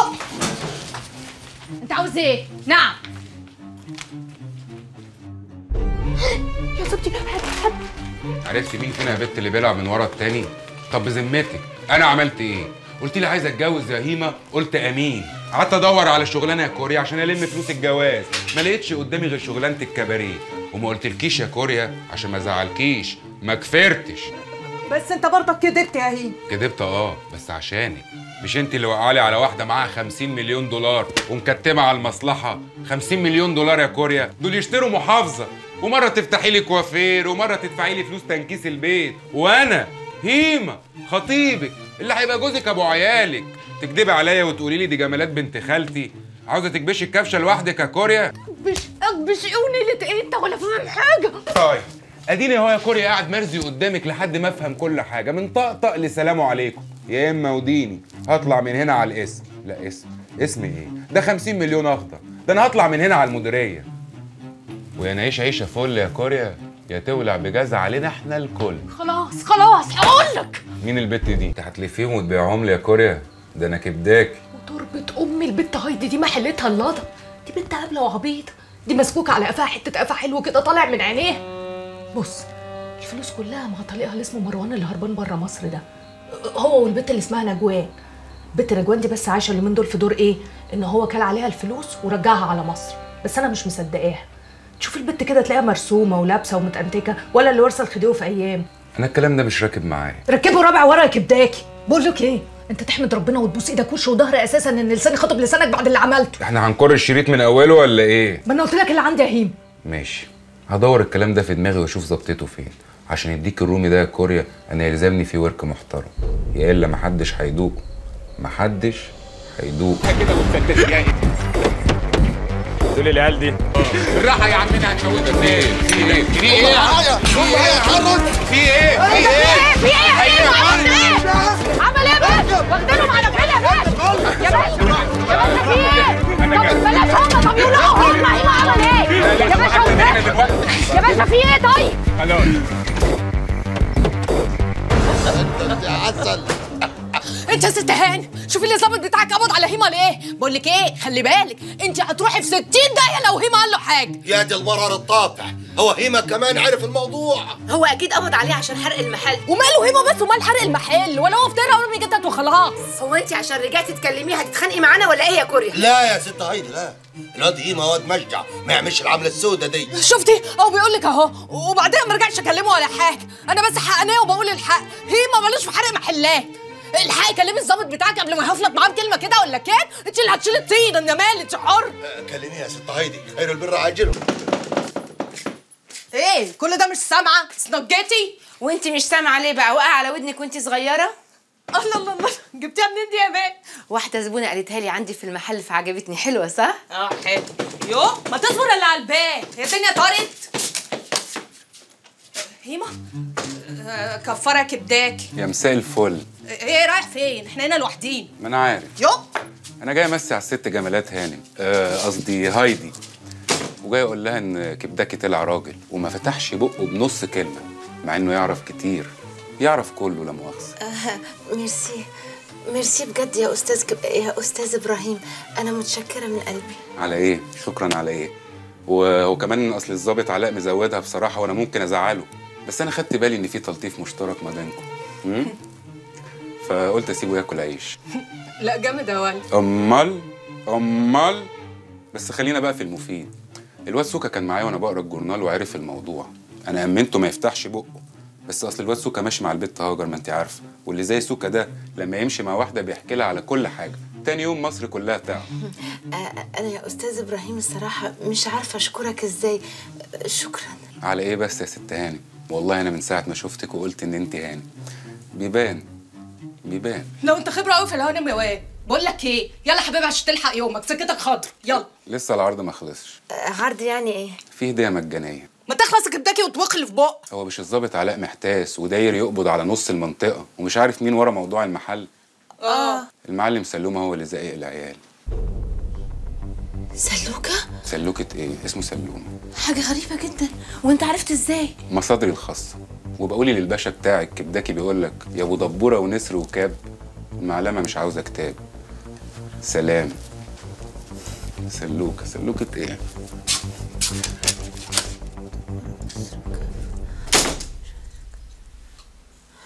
انت عاوز ايه؟ نعم. يا ستي هاتي هاتي. عرفت مين فينا يا بت اللي بيلعب من ورا التاني؟ طب بذمتك انا عملت ايه؟ قلت لي عايز اتجوز يا هيما، قلت امين. قعدت ادور على شغلانه يا كوريا عشان الم فلوس الجواز، ما لقيتش قدامي غير شغلانه الكباريه، وما قلتلكيش يا كوريا عشان ما ازعلكيش، ما كفرتش. بس انت برضك كدبت يا هيما. كدبت اه، بس عشانك. مش انت اللي وقعالي على واحده معاها خمسين مليون دولار ومكتمه على المصلحه؟ خمسين مليون دولار يا كوريا دول يشتروا محافظه، ومره تفتحي لي كوافير ومره تدفعي لي فلوس تنكيس البيت، وانا هيما خطيبك اللي هيبقى جوزك ابو عيالك تكدبي عليا وتقولي لي دي جمالات بنت خالتي؟ عاوزه تكبشي الكبشه لوحدك يا كوريا؟ مش اكبشقوني اللي انت ولا فاهم حاجه. طيب اديني اهو يا كوريا قاعد مرزي قدامك لحد ما افهم كل حاجه، من طقطق لسلام عليكم يا اما وديني. هطلع من هنا على الاسم، لا اسم اسم ايه ده؟ خمسين مليون اخضر، ده انا هطلع من هنا على المديريه. ويا نعيش عيشه فل يا كوريا، يا تولع بجاز علينا احنا الكل. خلاص خلاص هقول لك. مين البت دي؟ انت هتلفيهم وتبيعهم لي يا كوريا؟ ده انا كبداكي. وتربة امي البت هايدي دي ما حلتها اللضا، دي بنت هبله وعبيطه، دي مسكوكه على قفاها حته قفا حلو كده طالع من عينيها. بص الفلوس كلها مع طليقها اللي اسمه مروان اللي هربان بره مصر ده، هو والبت اللي اسمها نجوان. بنت نجوان دي بس عايشه اليومين دول في دور ايه؟ ان هو كل عليها الفلوس ورجعها على مصر، بس انا مش مصدقاها. تشوف البت كده تلاقيها مرسومه ولابسه ومتأنتكه، ولا اللي ورثه الخديوي في ايام. انا الكلام ده مش راكب معايا. ركبه رابع ورا يا كبداكي. بقول لك ايه، انت تحمد ربنا وتبوس ايدك وش وظهر اساسا ان لساني خاطب لسانك بعد اللي عملته. احنا هنكر الشريط من اوله ولا ايه؟ ما انا قلت لك اللي عندي يا هيم. ماشي، هدور الكلام ده في دماغي واشوف ظبطته فين، عشان يديك الرومي ده يا كوريا انا يلزمني فيه ورك محترم، يا الا محدش هيدوق، محدش هيدوق. كده ومسدس جاي. دول العيال دي بالراحه يا عمنا هتموتنا فين؟ في ايه؟ في ايه؟ في ايه؟ في ايه؟ في ايه؟ في ايه؟ عمل ايه؟ عمل ايه يا باشا؟ واخدينهم على كده يا باشا. يا باشا يا باشا في ايه؟ طب بلاش هم، طب يقولوا هم هيما عمل ايه؟ يا باشا يا باشا في ايه طيب؟ خلاص انت يا عسل. انت يا ست هاني شوفي اللي الظابط بتاعك قبض على هيما ليه؟ بقول لك ايه، خلي بالك انت هتروحي في ستين داهيه لو هيما قال له حاجه. يا دي المرار الطافح، هو هيما كمان عرف الموضوع؟ هو اكيد قبض عليه عشان حرق المحل. وماله هيما بس ومال حرق المحل؟ ولا هو افترى ولا جدت وخلاص. هو انت عشان رجعتي تكلميه هتتخانقي معانا ولا ايه يا كوريا؟ لا يا ست هايدي لا، الواد هيما واد مشجع، ما يعملش العمله السوداء دي. شفتي اهو بيقول لك اهو، وبعدين ما رجعش اكلمه ولا حاجه، انا بس حقانيه وبقول الحق. هيما مالوش في حرق محلات. الحقي كلمي الظابط بتاعك قبل ما يهفلط معاه بكلمه كده ولا كده، انت اللي هتشيل الطين، انا مالي، انت حر. كلميه يا ست هايدي، خير البر عاجله. ايه كل ده مش سامعه؟ سنجتي؟ وانت مش سامعه ليه بقى؟ وقع على ودنك وانت صغيره؟ الله الله الله، جبتيها منين دي يا بنت؟ واحده زبونه قالتها لي عندي في المحل فعجبتني. حلوه صح؟ اه حلو. يو ما تصبر اللي على الباب، هي الدنيا طارت. هيما آه كفاره كبداكي. يا مساء الفل. ايه رايح فين؟ احنا هنا لوحدين. ما انا عارف. يو انا جاي امسي على الست جمالات هانم، قصدي آه هايدي، وجاي اقول لها ان كبداكي طلع راجل وما فتحش بقه بنص كلمه، مع انه يعرف كتير، يعرف كله لا مؤاخذه. آه ميرسي ميرسي بجد يا استاذ كب... يا استاذ ابراهيم، انا متشكره من قلبي. على ايه؟ شكرا على ايه؟ وكمان اصل الظابط علاء مزودها بصراحه وانا ممكن ازعله، بس انا خدت بالي ان في تلطيف مشترك ما بينكم، فقلت اسيبه ياكل عيش. لا جامد يا ولد. امال امال بس خلينا بقى في المفيد. الواد سوكا كان معايا وانا بقرا الجورنال وعرف الموضوع، انا امنته ما يفتحش بقه، بس اصل الواد سوكا ماشي مع البت هاجر ما انت عارفه، واللي زي سوكا ده لما يمشي مع واحده بيحكي لها على كل حاجه، تاني يوم مصر كلها تعرف. انا يا استاذ ابراهيم الصراحه مش عارفه اشكرك ازاي. شكرا. على ايه بس يا ست هاني؟ والله انا من ساعه ما شفتك وقلت ان انت هاني، بيبان بيبان. لو انت خبره قوي في الهانم يا واد. بقول لك ايه، يلا حبيبي عشان تلحق يومك، سكتك خضر، يلا. لسه العرض ما خلصش. عرض يعني ايه؟ في هديه مجانيه. ما تخلص كبداكي وتوخ اللي في بقك. هو مش الظابط علاء محتاس وداير يقبض على نص المنطقه ومش عارف مين ورا موضوع المحل؟ اه المعلم سلومه هو اللي زقق العيال. سلوكه؟ سلوكه ايه؟ اسمه سلومه. حاجه غريبه جدا، وانت عرفت ازاي؟ مصادري الخاصه، وبقولي للباشا بتاعك كبداكي بيقول لك يا ابو دبوره ونسر وكاب، المعلمه مش عاوزه كتاب. سلام. سلوكه سلوكه ايه؟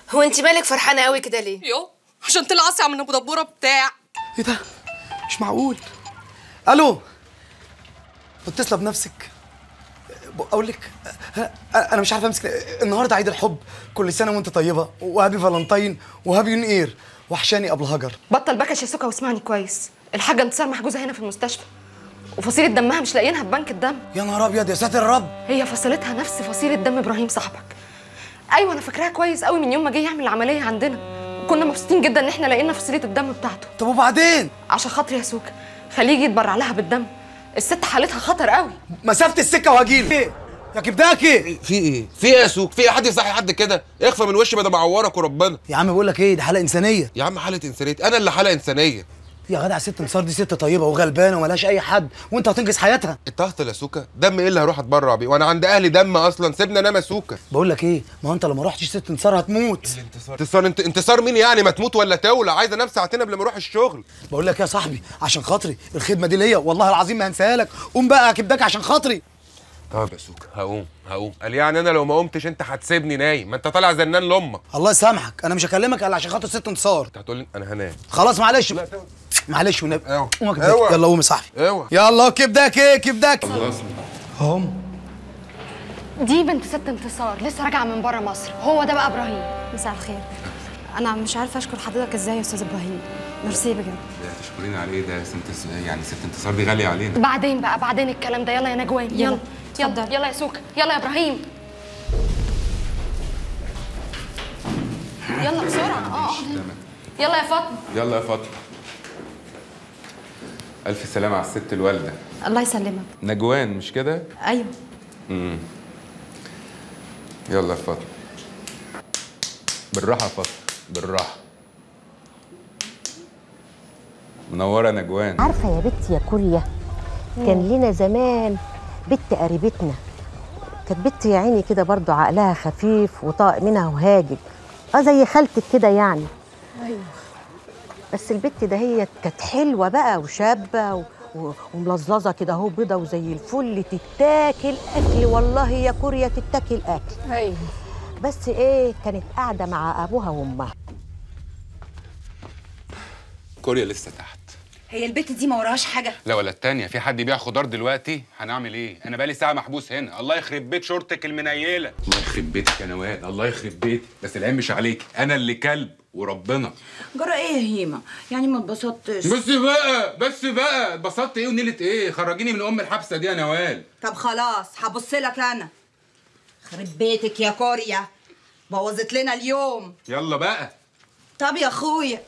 هو انت مالك فرحانه قوي كده ليه؟ يو عشان طلع اسرع من ابو دبوره بتاع. ايه ده؟ مش معقول. الو، متصله بنفسك. اقول لك انا مش عارف امسك. النهارده عيد الحب، كل سنه وانت طيبه، وهابي فالنتاين وهابي نيو اير، وحشاني ابو الهجر. بطل بكش يا سكه واسمعني كويس، الحاجه انتصار محجوزه هنا في المستشفى، وفصيله دمها مش لاقيينها في بنك الدم. يا نهار ابيض، يا ساتر يا رب. هي فصيلتها نفس فصيله دم ابراهيم صاحبك. ايوه انا فاكراها كويس قوي من يوم ما جه يعمل العمليه عندنا، وكنا مبسوطين جدا ان احنا لقينا فصيله الدم بتاعته. طب وبعدين؟ عشان خاطري يا سوكا خليه يجي يتبرع لها بالدم، الست حالتها خطر قوي. مسافه السكه وهجيلك. ايه يا كبداك؟ ايه في ايه؟ في ايه يا سوق؟ في ايه؟ حد يصحي حد كده؟ اخفى من وشي بدل ما اعورك وربنا. يا عم بقول لك ايه، دي حاله انسانيه. يا عم حاله انسانيه؟ انا اللي حاله انسانيه يا جدع. ست انتصار دي ست طيبه وغلبانه وملهاش اي حد، وانت هتنقذ حياتها. انت هطل يا سوكا؟ دم ايه اللي هروح اتبرع بيه وانا عند اهلي دم اصلا؟ سيبني انام يا سوكا. بقول لك ايه، ما هو انت لو ما رحتش ست انتصار هتموت. انتصار؟ انت انتصار مين يعني؟ ما تموت ولا تولع؟ عايز انام ساعتين قبل ما اروح الشغل. بقول لك يا صاحبي عشان خاطري، الخدمه دي ليا والله العظيم ما هنساها لك. قوم بقى يا كبداك عشان خاطري. طب يا سوكا هقوم هقوم. قال يعني انا لو ما قمتش انت هتسيبني نايم؟ ما انت طالع زنان لامك. الله يسامحك، انا مش هكلمك الا عشان خاطر ست انتصار. انت هتقول لي انا هنام؟ خلاص معلش معلش والنبي. اوعى قوم يا كبداك، يلا قوم يا صاحبي. اوعى يلا كبداك. ايه كبداك؟ خلصنا هم. دي بنت ست انتصار لسه راجعه من بره مصر، هو ده بقى ابراهيم. مساء الخير. انا مش عارفه اشكر حضرتك ازاي يا استاذ ابراهيم، ميرسي بجد. لا تشكرين على ايه؟ ده ست يعني ست انتصار دي غاليه علينا. بعدين بقى بعدين الكلام ده. يلا يا نجوان، يلا اتفضل. يلا يلا يا سوكا، يلا يا ابراهيم، يلا بسرعه. اه يلا يا فاطمه. يلا يا فاطمه. الف سلامه على الست الوالده. الله يسلمك. نجوان مش كده؟ ايوه. امم يلا يا فاطمه، بالراحه يا فاطمه بالراحه. منوره نجوان. عارفه يا بنتي يا كوريا، كان لنا زمان بنت قريبتنا، كانت بنت يا عيني كده برضو عقلها خفيف وطاق منها وهاجج، اه زي خالتك كده يعني. ايوه. بس البت ده هي كانت حلوه بقى وشابه و... و... وملظظه كده اهو، بيضه وزي الفل، تتاكل اكل والله يا كوريا، تتاكل اكل. ايوه. بس ايه، كانت قاعده مع ابوها وامها. كوريا لسه تحت. هي البت دي ما وراهاش حاجه؟ لا ولا التانية، في حد يبيع خضار دلوقتي؟ هنعمل ايه؟ انا بقالي ساعه محبوس هنا. الله يخرب بيت شورتك المنيله. الله يخرب بيتك يا نوال، الله يخرب بيتك. بس العين مش عليك، انا اللي كلب وربنا. جرى ايه يا هيما؟ يعني ما اتبسطتش؟ بس بقى بس بقى اتبسطت ايه ونيله ايه؟ خرجيني من ام الحبسه دي يا نوال. طب خلاص هبص لك انا. خرب بيتك يا كوريا، بوظت لنا اليوم. يلا بقى. طب يا اخويا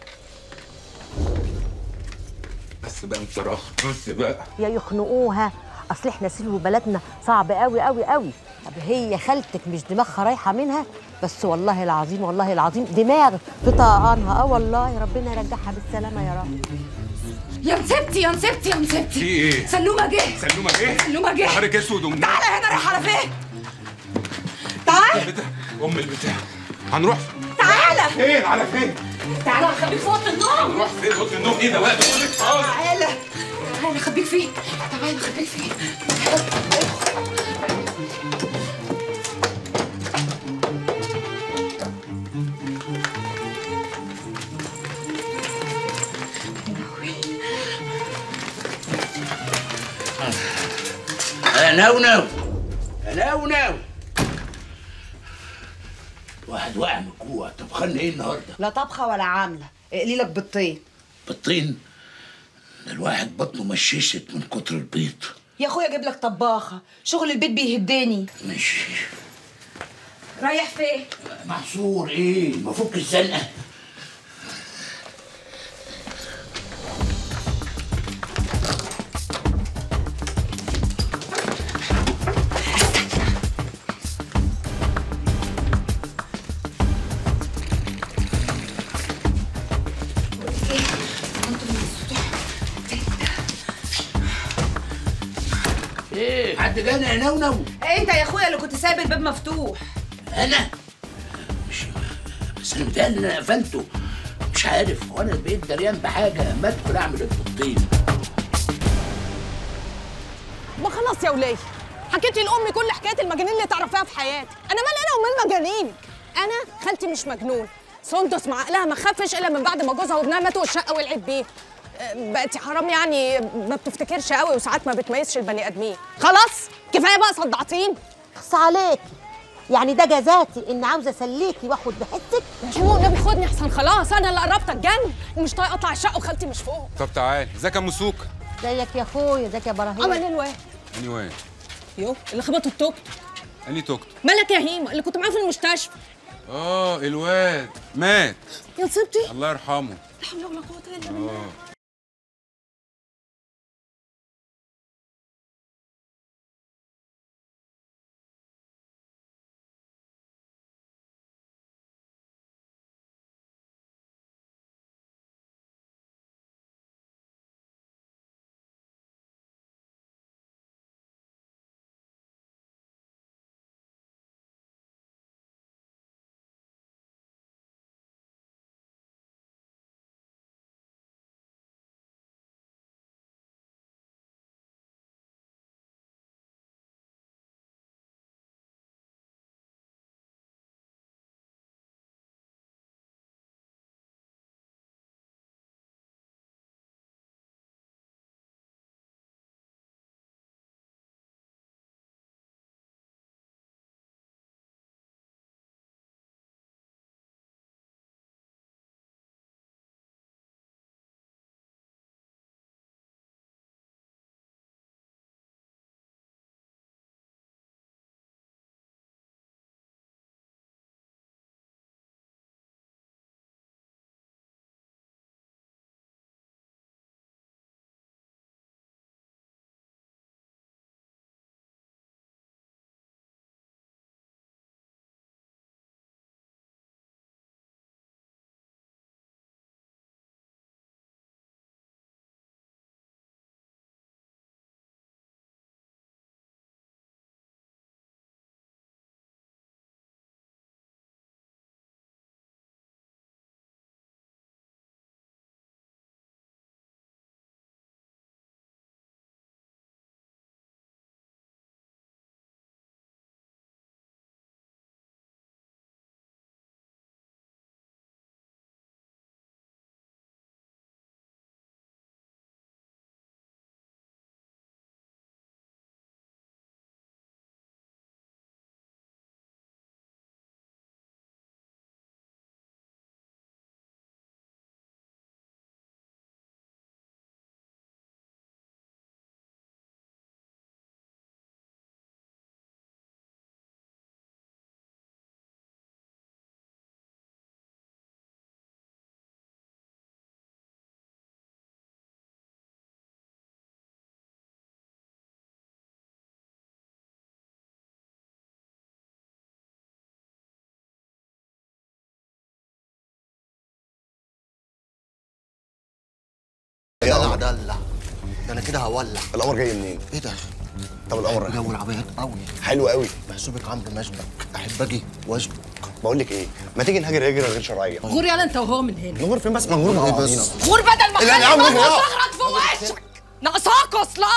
بس بقى انت راخ، بس بقى. يا يخنقوها، اصل احنا سلو بلدنا صعب قوي قوي قوي. طب هي خالتك مش دماغها رايحه منها؟ بس والله العظيم والله العظيم دماغ في طقانها. اه والله ربنا يرجعها بالسلامه يا رب. يا نسبتي يا نسبتي يا نسبتي. في ايه؟ سلومه جه. سلومه جه؟ سلومه جه. نهارك اسود ومنور. تعالى هنا، رايح على فين؟ تعال. ام البتاع هنروح. تعالى. فين؟ على فين؟ تعالى هخبيك في اوضه النوم. هنروح فين؟ اوضه النوم ايه ده وقت؟ تعالى تعالى خبيك فين؟ تعالى خبيك فين؟ يا نونو يا نونو، واحد واقع من الجوع. طبخان ايه النهارده؟ لا طبخه ولا عامله، اقلي لك بيضتين. بيضتين؟ ده الواحد بطنه مششت من كتر البيض. يا اخويا اجيب لك طباخه، شغل البيت بيهدني. ماشي. رايح فين؟ محصور ايه؟ مفك الزنقه. ايه حد جانا يا نونو؟ انت يا اخويا اللي كنت سايب الباب مفتوح. انا مش بس انا متهيألي ان انا قفلته، مش عارف وانا بقيت دريان بحاجه ما ادخل اعمل البطين. ما خلاص يا وليه، حكيتي لامي كل حكايه المجانين اللي تعرفيها في حياتك. انا مالي انا ومال مجانينك؟ انا خالتي مش مجنون. سندس مع عقلها ما خافش الا من بعد ما جوزها وابنها ماتوا والشقه ولعت بيه. بقتي حرام يعني ما بتفتكرش قوي وساعات ما بتميزش البني ادمين. خلاص كفايه بقى صدعتين. اخص عليكي، يعني ده جزاتي ان عاوزه اسليكي واخد بحسك؟ يا شمو النبي خدني احسن، خلاص انا اللي قربت اتجن ومش طايقه اطلع الشقه وخالتي مش فوق. طب تعالي. ازيك يا ام سوكه؟ ازيك يا اخويا؟ ازيك يا ابراهيم؟ عمل ايه الواد؟ اني وين؟ يو اللي خبطوا التوك. اني توك توك؟ مالك يا هيما اللي كنت معاه في المستشفى؟ اه الواد مات. يا نصيبتي. الله يرحمه. لا حول ولا قوه الا بالله. اه دلع دلع ده انا كده هولع. القمر جاي منين؟ ايه ده؟ طب القمر جو العربيات قوي حلو قوي. محسوبك عمرو مشبك، احب اجي واشبك. بقول لك ايه؟ ما تيجي نهاجر هجره غير شرعيه. غور يلا انت وهو من هنا. نغور فين بس؟ ما نغور مع بعضينا. غور بدل ما لا، لا، اخلي لا، ماما لا. تغرق في وشك. ناقصاك اصلا.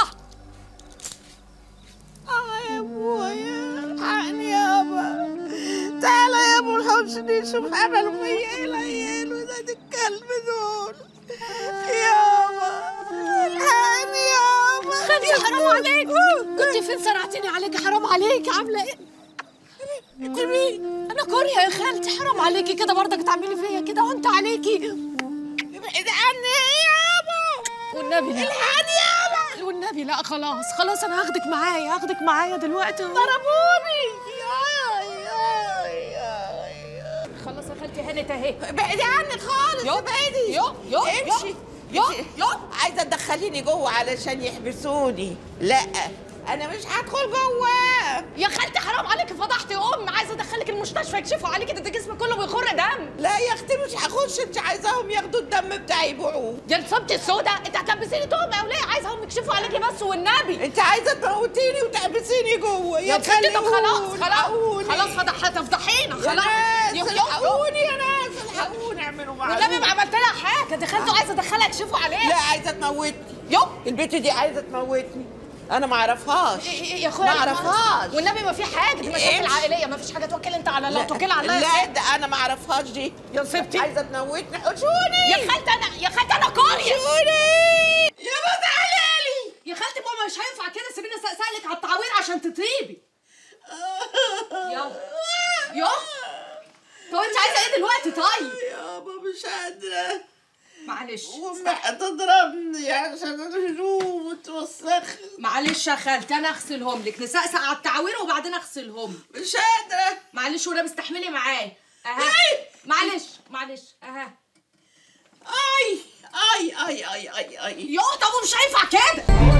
اه يا ابويا الحقني يابا، تعالى يا ابو الحسني شوف عملوا فيا ايه العيال ولاد الكلب دول. يابا الحقني يابا. خالتي حرام عليك، كنت فين سرعتيني عليكي؟ حرام عليكي. عامله ايه؟ انت مين؟ انا كوريا يا خالتي. حرام عليكي كده برضك تعملي فيا كده وانت عليكي. ابعد عني يابا والنبي لا. الحقني يابا والنبي لا. خلاص خلاص انا هاخدك معايا، هاخدك معايا دلوقتي. ضربوني. ياي ياي ياي. خلاص يا خالتي هانت اهي. ابعدي عني خالص. يو ابعدي. يو يو امشي. يو يو. عايزه تدخليني جوه علشان يحبسوني. لا انا مش هدخل جوه. يا خالتي حرام عليكي فضحتي ام. عايزه ادخلك المستشفى يكشفوا عليكي، ده جسمك كله بيخر دم. لا يا اختي مش هخش، انت عايزاهم ياخدوا الدم بتاعي يبيعوه. يا نصبتي السودا انت هتلبسيني تهمه او ليه؟ عايزاهم يكشفوا عليكي بس والنبي. انت عايزه تموتيني وتحبسيني جوه. يا خالتي طب خلاص خلاص خلاص فضح هتفضحينا يا خلاص. ناس الحقوني يا ناس الحقوني اعملوا معروف. والنبي ما عملت لها حاجه، دي خالته عايزه ادخلها يكشفوا عليها. لا عايزه تموتني. يو البت دي عايزه تموتني. انا ما اعرفهاش. يا اخويا ما اعرفهاش. والنبي ما في حاجه، دي مشاكل عائليه، ما فيش حاجه. توكل انت على الله، توكل على الله. لا ده انا ما اعرفهاش دي يا ستي عايزه تموتني. حشوني يا خالتي، انا يا خالتي انا كوريا. حشوني يا بنت حلالي. يا خالتي ماما مش هينفع كده، سيبيني اسالك على التعوير عشان تطيبي. يلا يلا. طب انت عايزه ايه دلوقتي؟ طيب يابا مش قادره معلش. امي هتضربني عشان الهدوم وتوسخ. معلش يا خالتي انا اغسلهم لك، نسقسق على التعوير وبعدين اغسلهم. مش قادره. معلش ولا مستحملي معايا. اها معلش معلش. اها اي اي اي اي اي اي يا طب مش هينفع كده.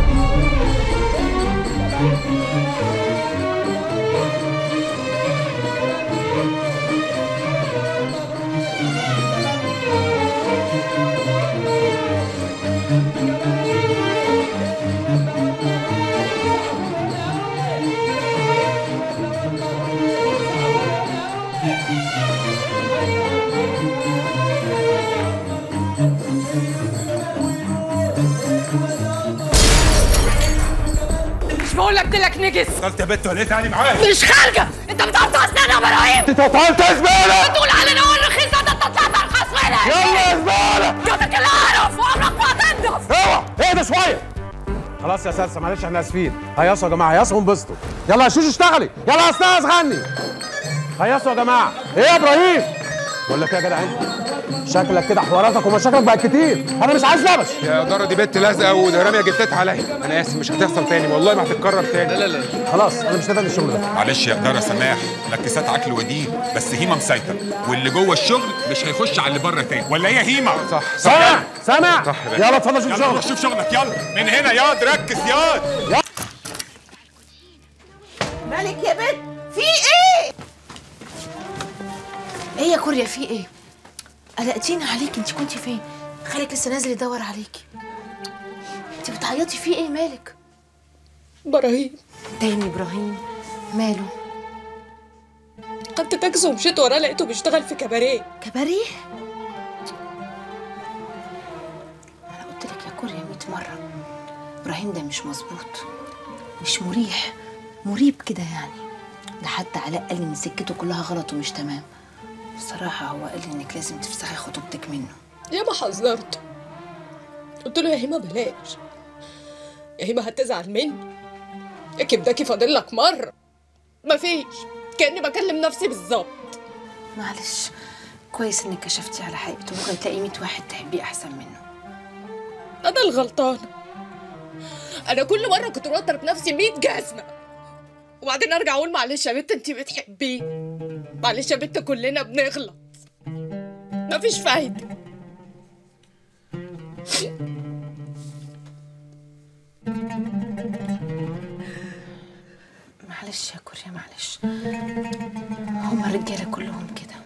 مش بقول لك لك نجس. قلت يا بت ولا ايه؟ تعالي معايا. مش خارجه. انت بتقطع اسناني يا ابراهيم. انت قطعت زباله. بتقول علينا هو الرخيص ده، انت طلعت ارخص منك. يلا يا زباله. جاتك القرف وعمرك ما هتنضف. اوعى اهدى شويه. خلاص يا سلسة معلش احنا اسفين. هيصوا يا جماعه، هيصوا وانبسطوا. يلا يا شوشو اشتغلي. يلا يا استاذ غني. هيصوا يا جماعه. ايه يا ابراهيم؟ بقول لك ايه يا جدع انت؟ شكلك كده حواراتك ومشاكلك بقت كتير، انا مش عايز لبش. يا دارة دي بنت لازقه وراميه جبتها عليا. انا اسف مش هتحصل تاني والله، ما هتتكرر تاني. لا لا لا خلاص انا مش نافع الشغل ده. معلش يا دارة سماح، لكسات عكل ودين، بس هيما مسيطر واللي جوه الشغل مش هيخش على اللي بره تاني، ولا هي هيما؟ صح سامع سامع. صح يلا اتفضل شوف يلا شغلك. روح شوف شغلك يلا من هنا. ياض ركز ياض. مالك يا بنت؟ في ايه؟ ايه يا كوريا في ايه؟ قلقتيني عليكي، انت كنتي فين؟ خالك لسه نازل يدور عليكي. انت بتعيطي في ايه مالك؟ ابراهيم. تاني ابراهيم ماله؟ خدت تاكسي ومشيت وراه لقيته بيشتغل في كباريه. كباريه؟ انا قلت لك يا كوريا مية مرة ابراهيم ده مش مظبوط، مش مريح، مريب كده يعني. ده حتى علاء قال لي ان سكته كلها غلط ومش تمام. بصراحة هو قال لي انك لازم تفسخي خطوبتك منه. ياما حذرته، قلت له يا هيما بلاش، يا هيما هتزعل مني، يا كبداكي فاضل لك مرة. مفيش، كأني بكلم نفسي بالظبط. معلش كويس انك كشفتي على حقيقته، ممكن تلاقي مية واحد تحبيه احسن منه. أنا الغلطانة، أنا كل مرة كنت بضرب نفسي مية جزمة وبعدين أرجع أقول معلش يا بنت أنتي بتحبيه، معلش يا بنت كلنا بنغلط، مفيش فايدة. معلش يا كوريا معلش، هما الرجالة كلهم كده.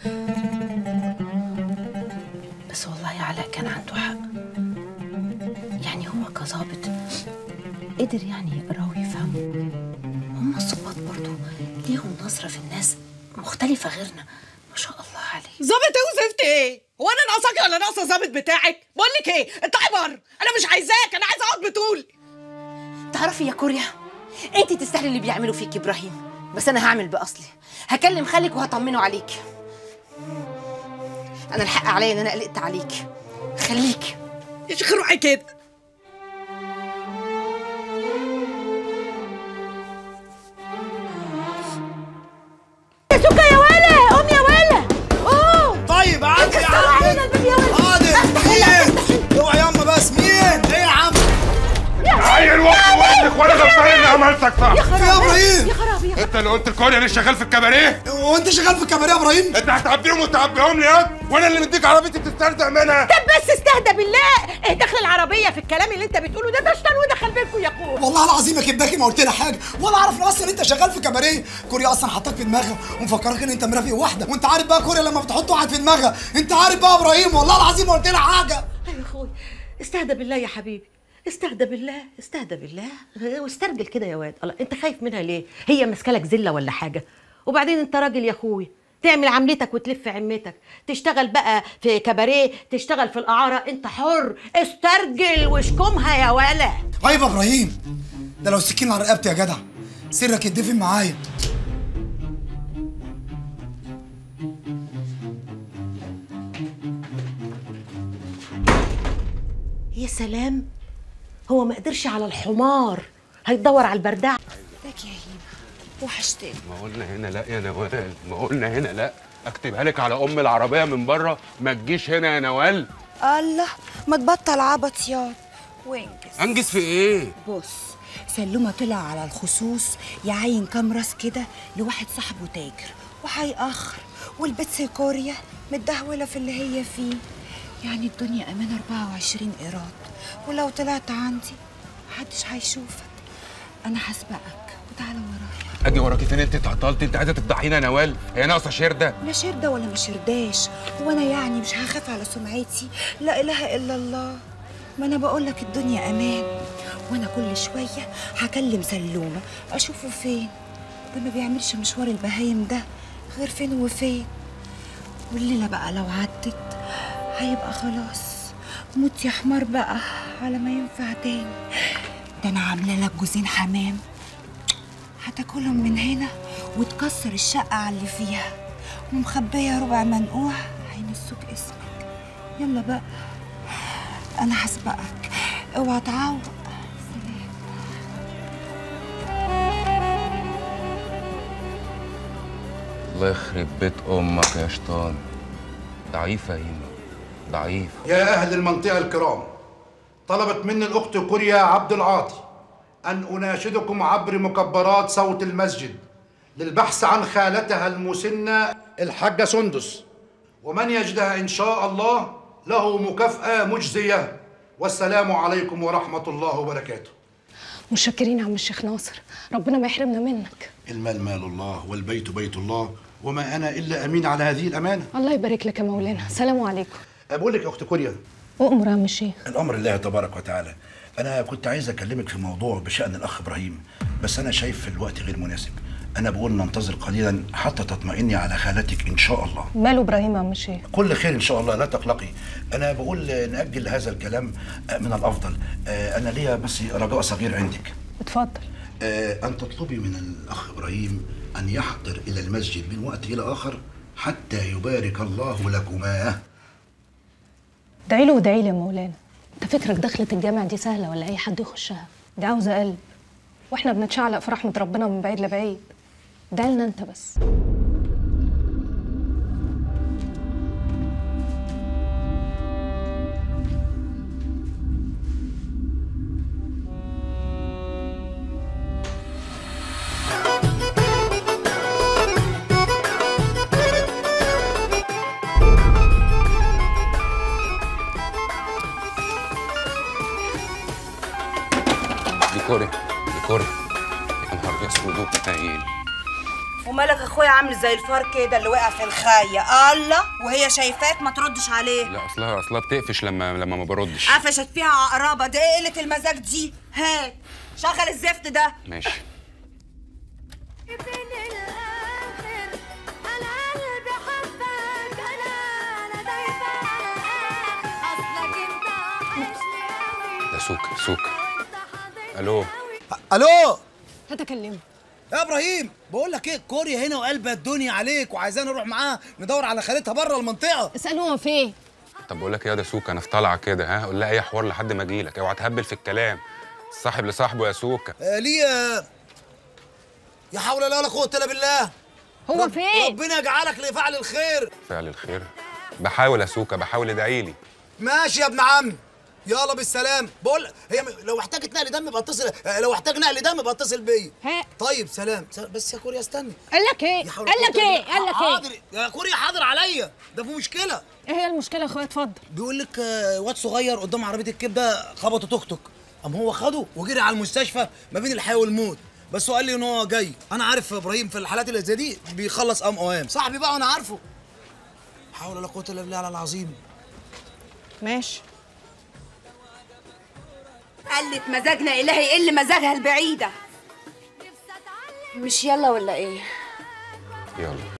بس والله علاء كان عنده حق، يعني هو كظابط قدر يعني يقرا ويفهم. هما الظباط برضو ليهم نظرة في الناس مختلفة غيرنا، ما شاء الله عليه. ظابط ايه وزفت ايه؟ هو انا ناقصاكي ولا ناقصه ظابط بتاعك؟ بقول لك ايه، اطلعي بره، انا مش عايزاك، انا عايزه اقعد بطولي. تعرفي يا كوريا انت تستاهلي اللي بيعملوا فيك ابراهيم، بس انا هعمل باصلي، هكلم خالك وهطمنه عليك. انا الحق عليا ان انا قلقت عليك، خليك يا شيخ روحي كده. يا سكة يا ولا، قوم يا ولا قوم. طيب عادي يا عم. حاضر. مين؟ اوعى ياما بس مين؟ ايه يا عم؟ عيل واحد وقتك وانا غلطان اني عملتك صح. يا خرابي يا ابراهيم. يا خرابي. انت اللي قلت الكوريا اللي شغال في الكباريه. وانت شغال في الكباريه يا ابراهيم؟ انت هتعبيهم وتعبيهم لي ياض، وانا اللي مديك عربيتي تسترزق منها. طب بس استهدى بالله، ايه دخل العربيه في الكلام اللي انت بتقوله ده؟ ده شيطان ودخل بينكم يا اخويا. والله العظيم يا كبداكي ما قلت لها حاجه، ولا اعرف اصلا انت شغال في كباريه. كوريا اصلا حطاك في دماغها ومفكرك ان انت مرافق واحده، وانت عارف بقى كوريا لما بتحط واحد في دماغها، انت عارف بقى ابراهيم والله العظيم ما قلت لها حاجه. ايوه يا اخويا استهدى بالله يا حبيبي، استهدى بالله، استهدى بالله واسترجل كده يا واد. الله انت خايف منها ليه؟ هي ماسكه لك زله ولا حاجه؟ وبعدين انت راجل يا اخويا، تعمل عملتك وتلف عمتك، تشتغل بقى في كباريه، تشتغل في القعاره، انت حر، استرجل واشكمها يا ولا. طيب يا ابراهيم ده لو السكين على رقبتي يا جدع سرك يتدفن معايا. يا سلام، هو ما قدرش على الحمار هيدور على البردعه. ازيك يا هيما؟ وحشتني. ما قلنا هنا لا يا نوال، ما قلنا هنا لا. اكتبها لك على ام العربيه من بره، ما تجيش هنا يا نوال. الله، ما تبطل عبط ياض وانجز. انجز في ايه؟ بص، سلومه طلع على الخصوص يعين كام راس كده لواحد صاحبه تاجر وهيأخر، والبت كوريا متدهوله في اللي هي فيه. يعني الدنيا امان أربعة وعشرين قيراط، ولو طلعت عندي محدش هيشوفك. انا هسبقك وتعالى ورايا. اجي وراكي فين؟ انت اتعطلتي، انت عايزه تفضحينا يا نوال؟ هي ناقصه شرده؟ لا شرده ولا ما شرداش، هو انا يعني مش هخاف على سمعتي؟ لا اله الا الله، ما انا بقول لك الدنيا امان. وانا كل شويه هكلم سلومه اشوفه فين، ده ما بيعملش مشوار البهايم ده غير فين وفين. والليله بقى لو عدت هيبقى خلاص موت يا حمار بقى على ما ينفع تاني. ده انا عامله لك جوزين حمام هتاكلهم من هنا وتكسر الشقه على اللي فيها، ومخبيه ربع منقوع هينسوك اسمك. يلا بقى انا هسبقك، اوعى تعوق. الله يخرب بيت امك يا شيطان. ضعيفه يا هيما، ضعيف. يا أهل المنطقة الكرام، طلبت مني الأخت كوريا عبد العاطي أن أناشدكم عبر مكبرات صوت المسجد للبحث عن خالتها المسنة الحاجة سندس، ومن يجدها إن شاء الله له مكافأة مجزية. والسلام عليكم ورحمة الله وبركاته. متشكرين يا عم الشيخ ناصر، ربنا ما يحرمنا منك. المال مال الله والبيت بيت الله، وما أنا إلا أمين على هذه الأمانة. الله يبارك لك يا مولانا. سلام عليكم. بقول لك يا أخت كوريا، أؤمر يا عم الشيخ. الأمر لله تبارك وتعالى. أنا كنت عايز أكلمك في موضوع بشأن الأخ إبراهيم، بس أنا شايف في الوقت غير مناسب. أنا بقول ننتظر قليلا حتى تطمئني على خالتك إن شاء الله. ماله إبراهيم يا عم الشيخ؟ كل خير إن شاء الله، لا تقلقي. أنا بقول نأجل هذا الكلام من الأفضل. أنا ليا بس رجاء صغير عندك. اتفضل. أن تطلبي من الأخ إبراهيم أن يحضر إلى المسجد من وقت إلى آخر حتى يبارك الله لكما. ادعي له وادعي لي يا مولانا. انت فكرك دخلة الجامع دي سهلة ولا أي حد يخشها؟ دي عاوزة قلب، واحنا بنتشعلق في رحمة ربنا من بعيد لبعيد. ادعي لنا انت بس. ديكوري ديكوري يا نهار اسود وبتايل. ومالك اخويا عامل زي الفار كده اللي وقع في الخايه؟ الله، وهي شايفاك ما تردش عليه. لا اصلها اصلها بتقفش لما لما ما بردش. قفشت فيها عقربه، دي قله المزاج دي. هات شغل الزفت ده. ماشي. ده سوكا سوكا. الو الو، هتكلمه يا ابراهيم. بقول لك ايه، كوريا هنا وقلبها الدنيا عليك وعايزانا نروح معاها ندور على خالتها بره المنطقه. اساله هو فين. طب بقول لك ايه يا ده سوكا، انا في طالعه كده، ها قول لها اي حوار لحد ما اجي لك، اوعى تهبل في الكلام. الصاحب لصاحبه يا سوكا. آه ليه آه يا حول الله ولا قوه الا بالله. هو رب فين؟ ربنا يجعلك لفعل الخير. فعل الخير؟ بحاول يا سوكا، بحاول، ادعي لي. ماشي يا ابن عمي، يلا بالسلام. بقول هي لو احتاجت نقل دم يبقى اتصل، لو احتاج نقل دم يبقى اتصل بيا. طيب سلام. بس يا كوريا استني. قال لك ايه؟ قال لك ايه؟ قال لك ايه؟ حاضر يا كوريا، حاضر عليا، ده في مشكله. ايه هي المشكله يا اخويا؟ اتفضل. بيقول لك واد صغير قدام عربيه الكبده خبطه توك توك، قام هو خده وجري على المستشفى ما بين الحياه والموت. بس هو قال لي ان هو جاي. انا عارف ابراهيم في الحالات اللي زي دي بيخلص قام اوام، صاحبي بقى وانا عارفه. حول ولا قوه الا بالله على العظيم. ماشي. قلت مزاجنا إلهي يقل مزاجها البعيدة. مش يلا ولا إيه؟ يلا.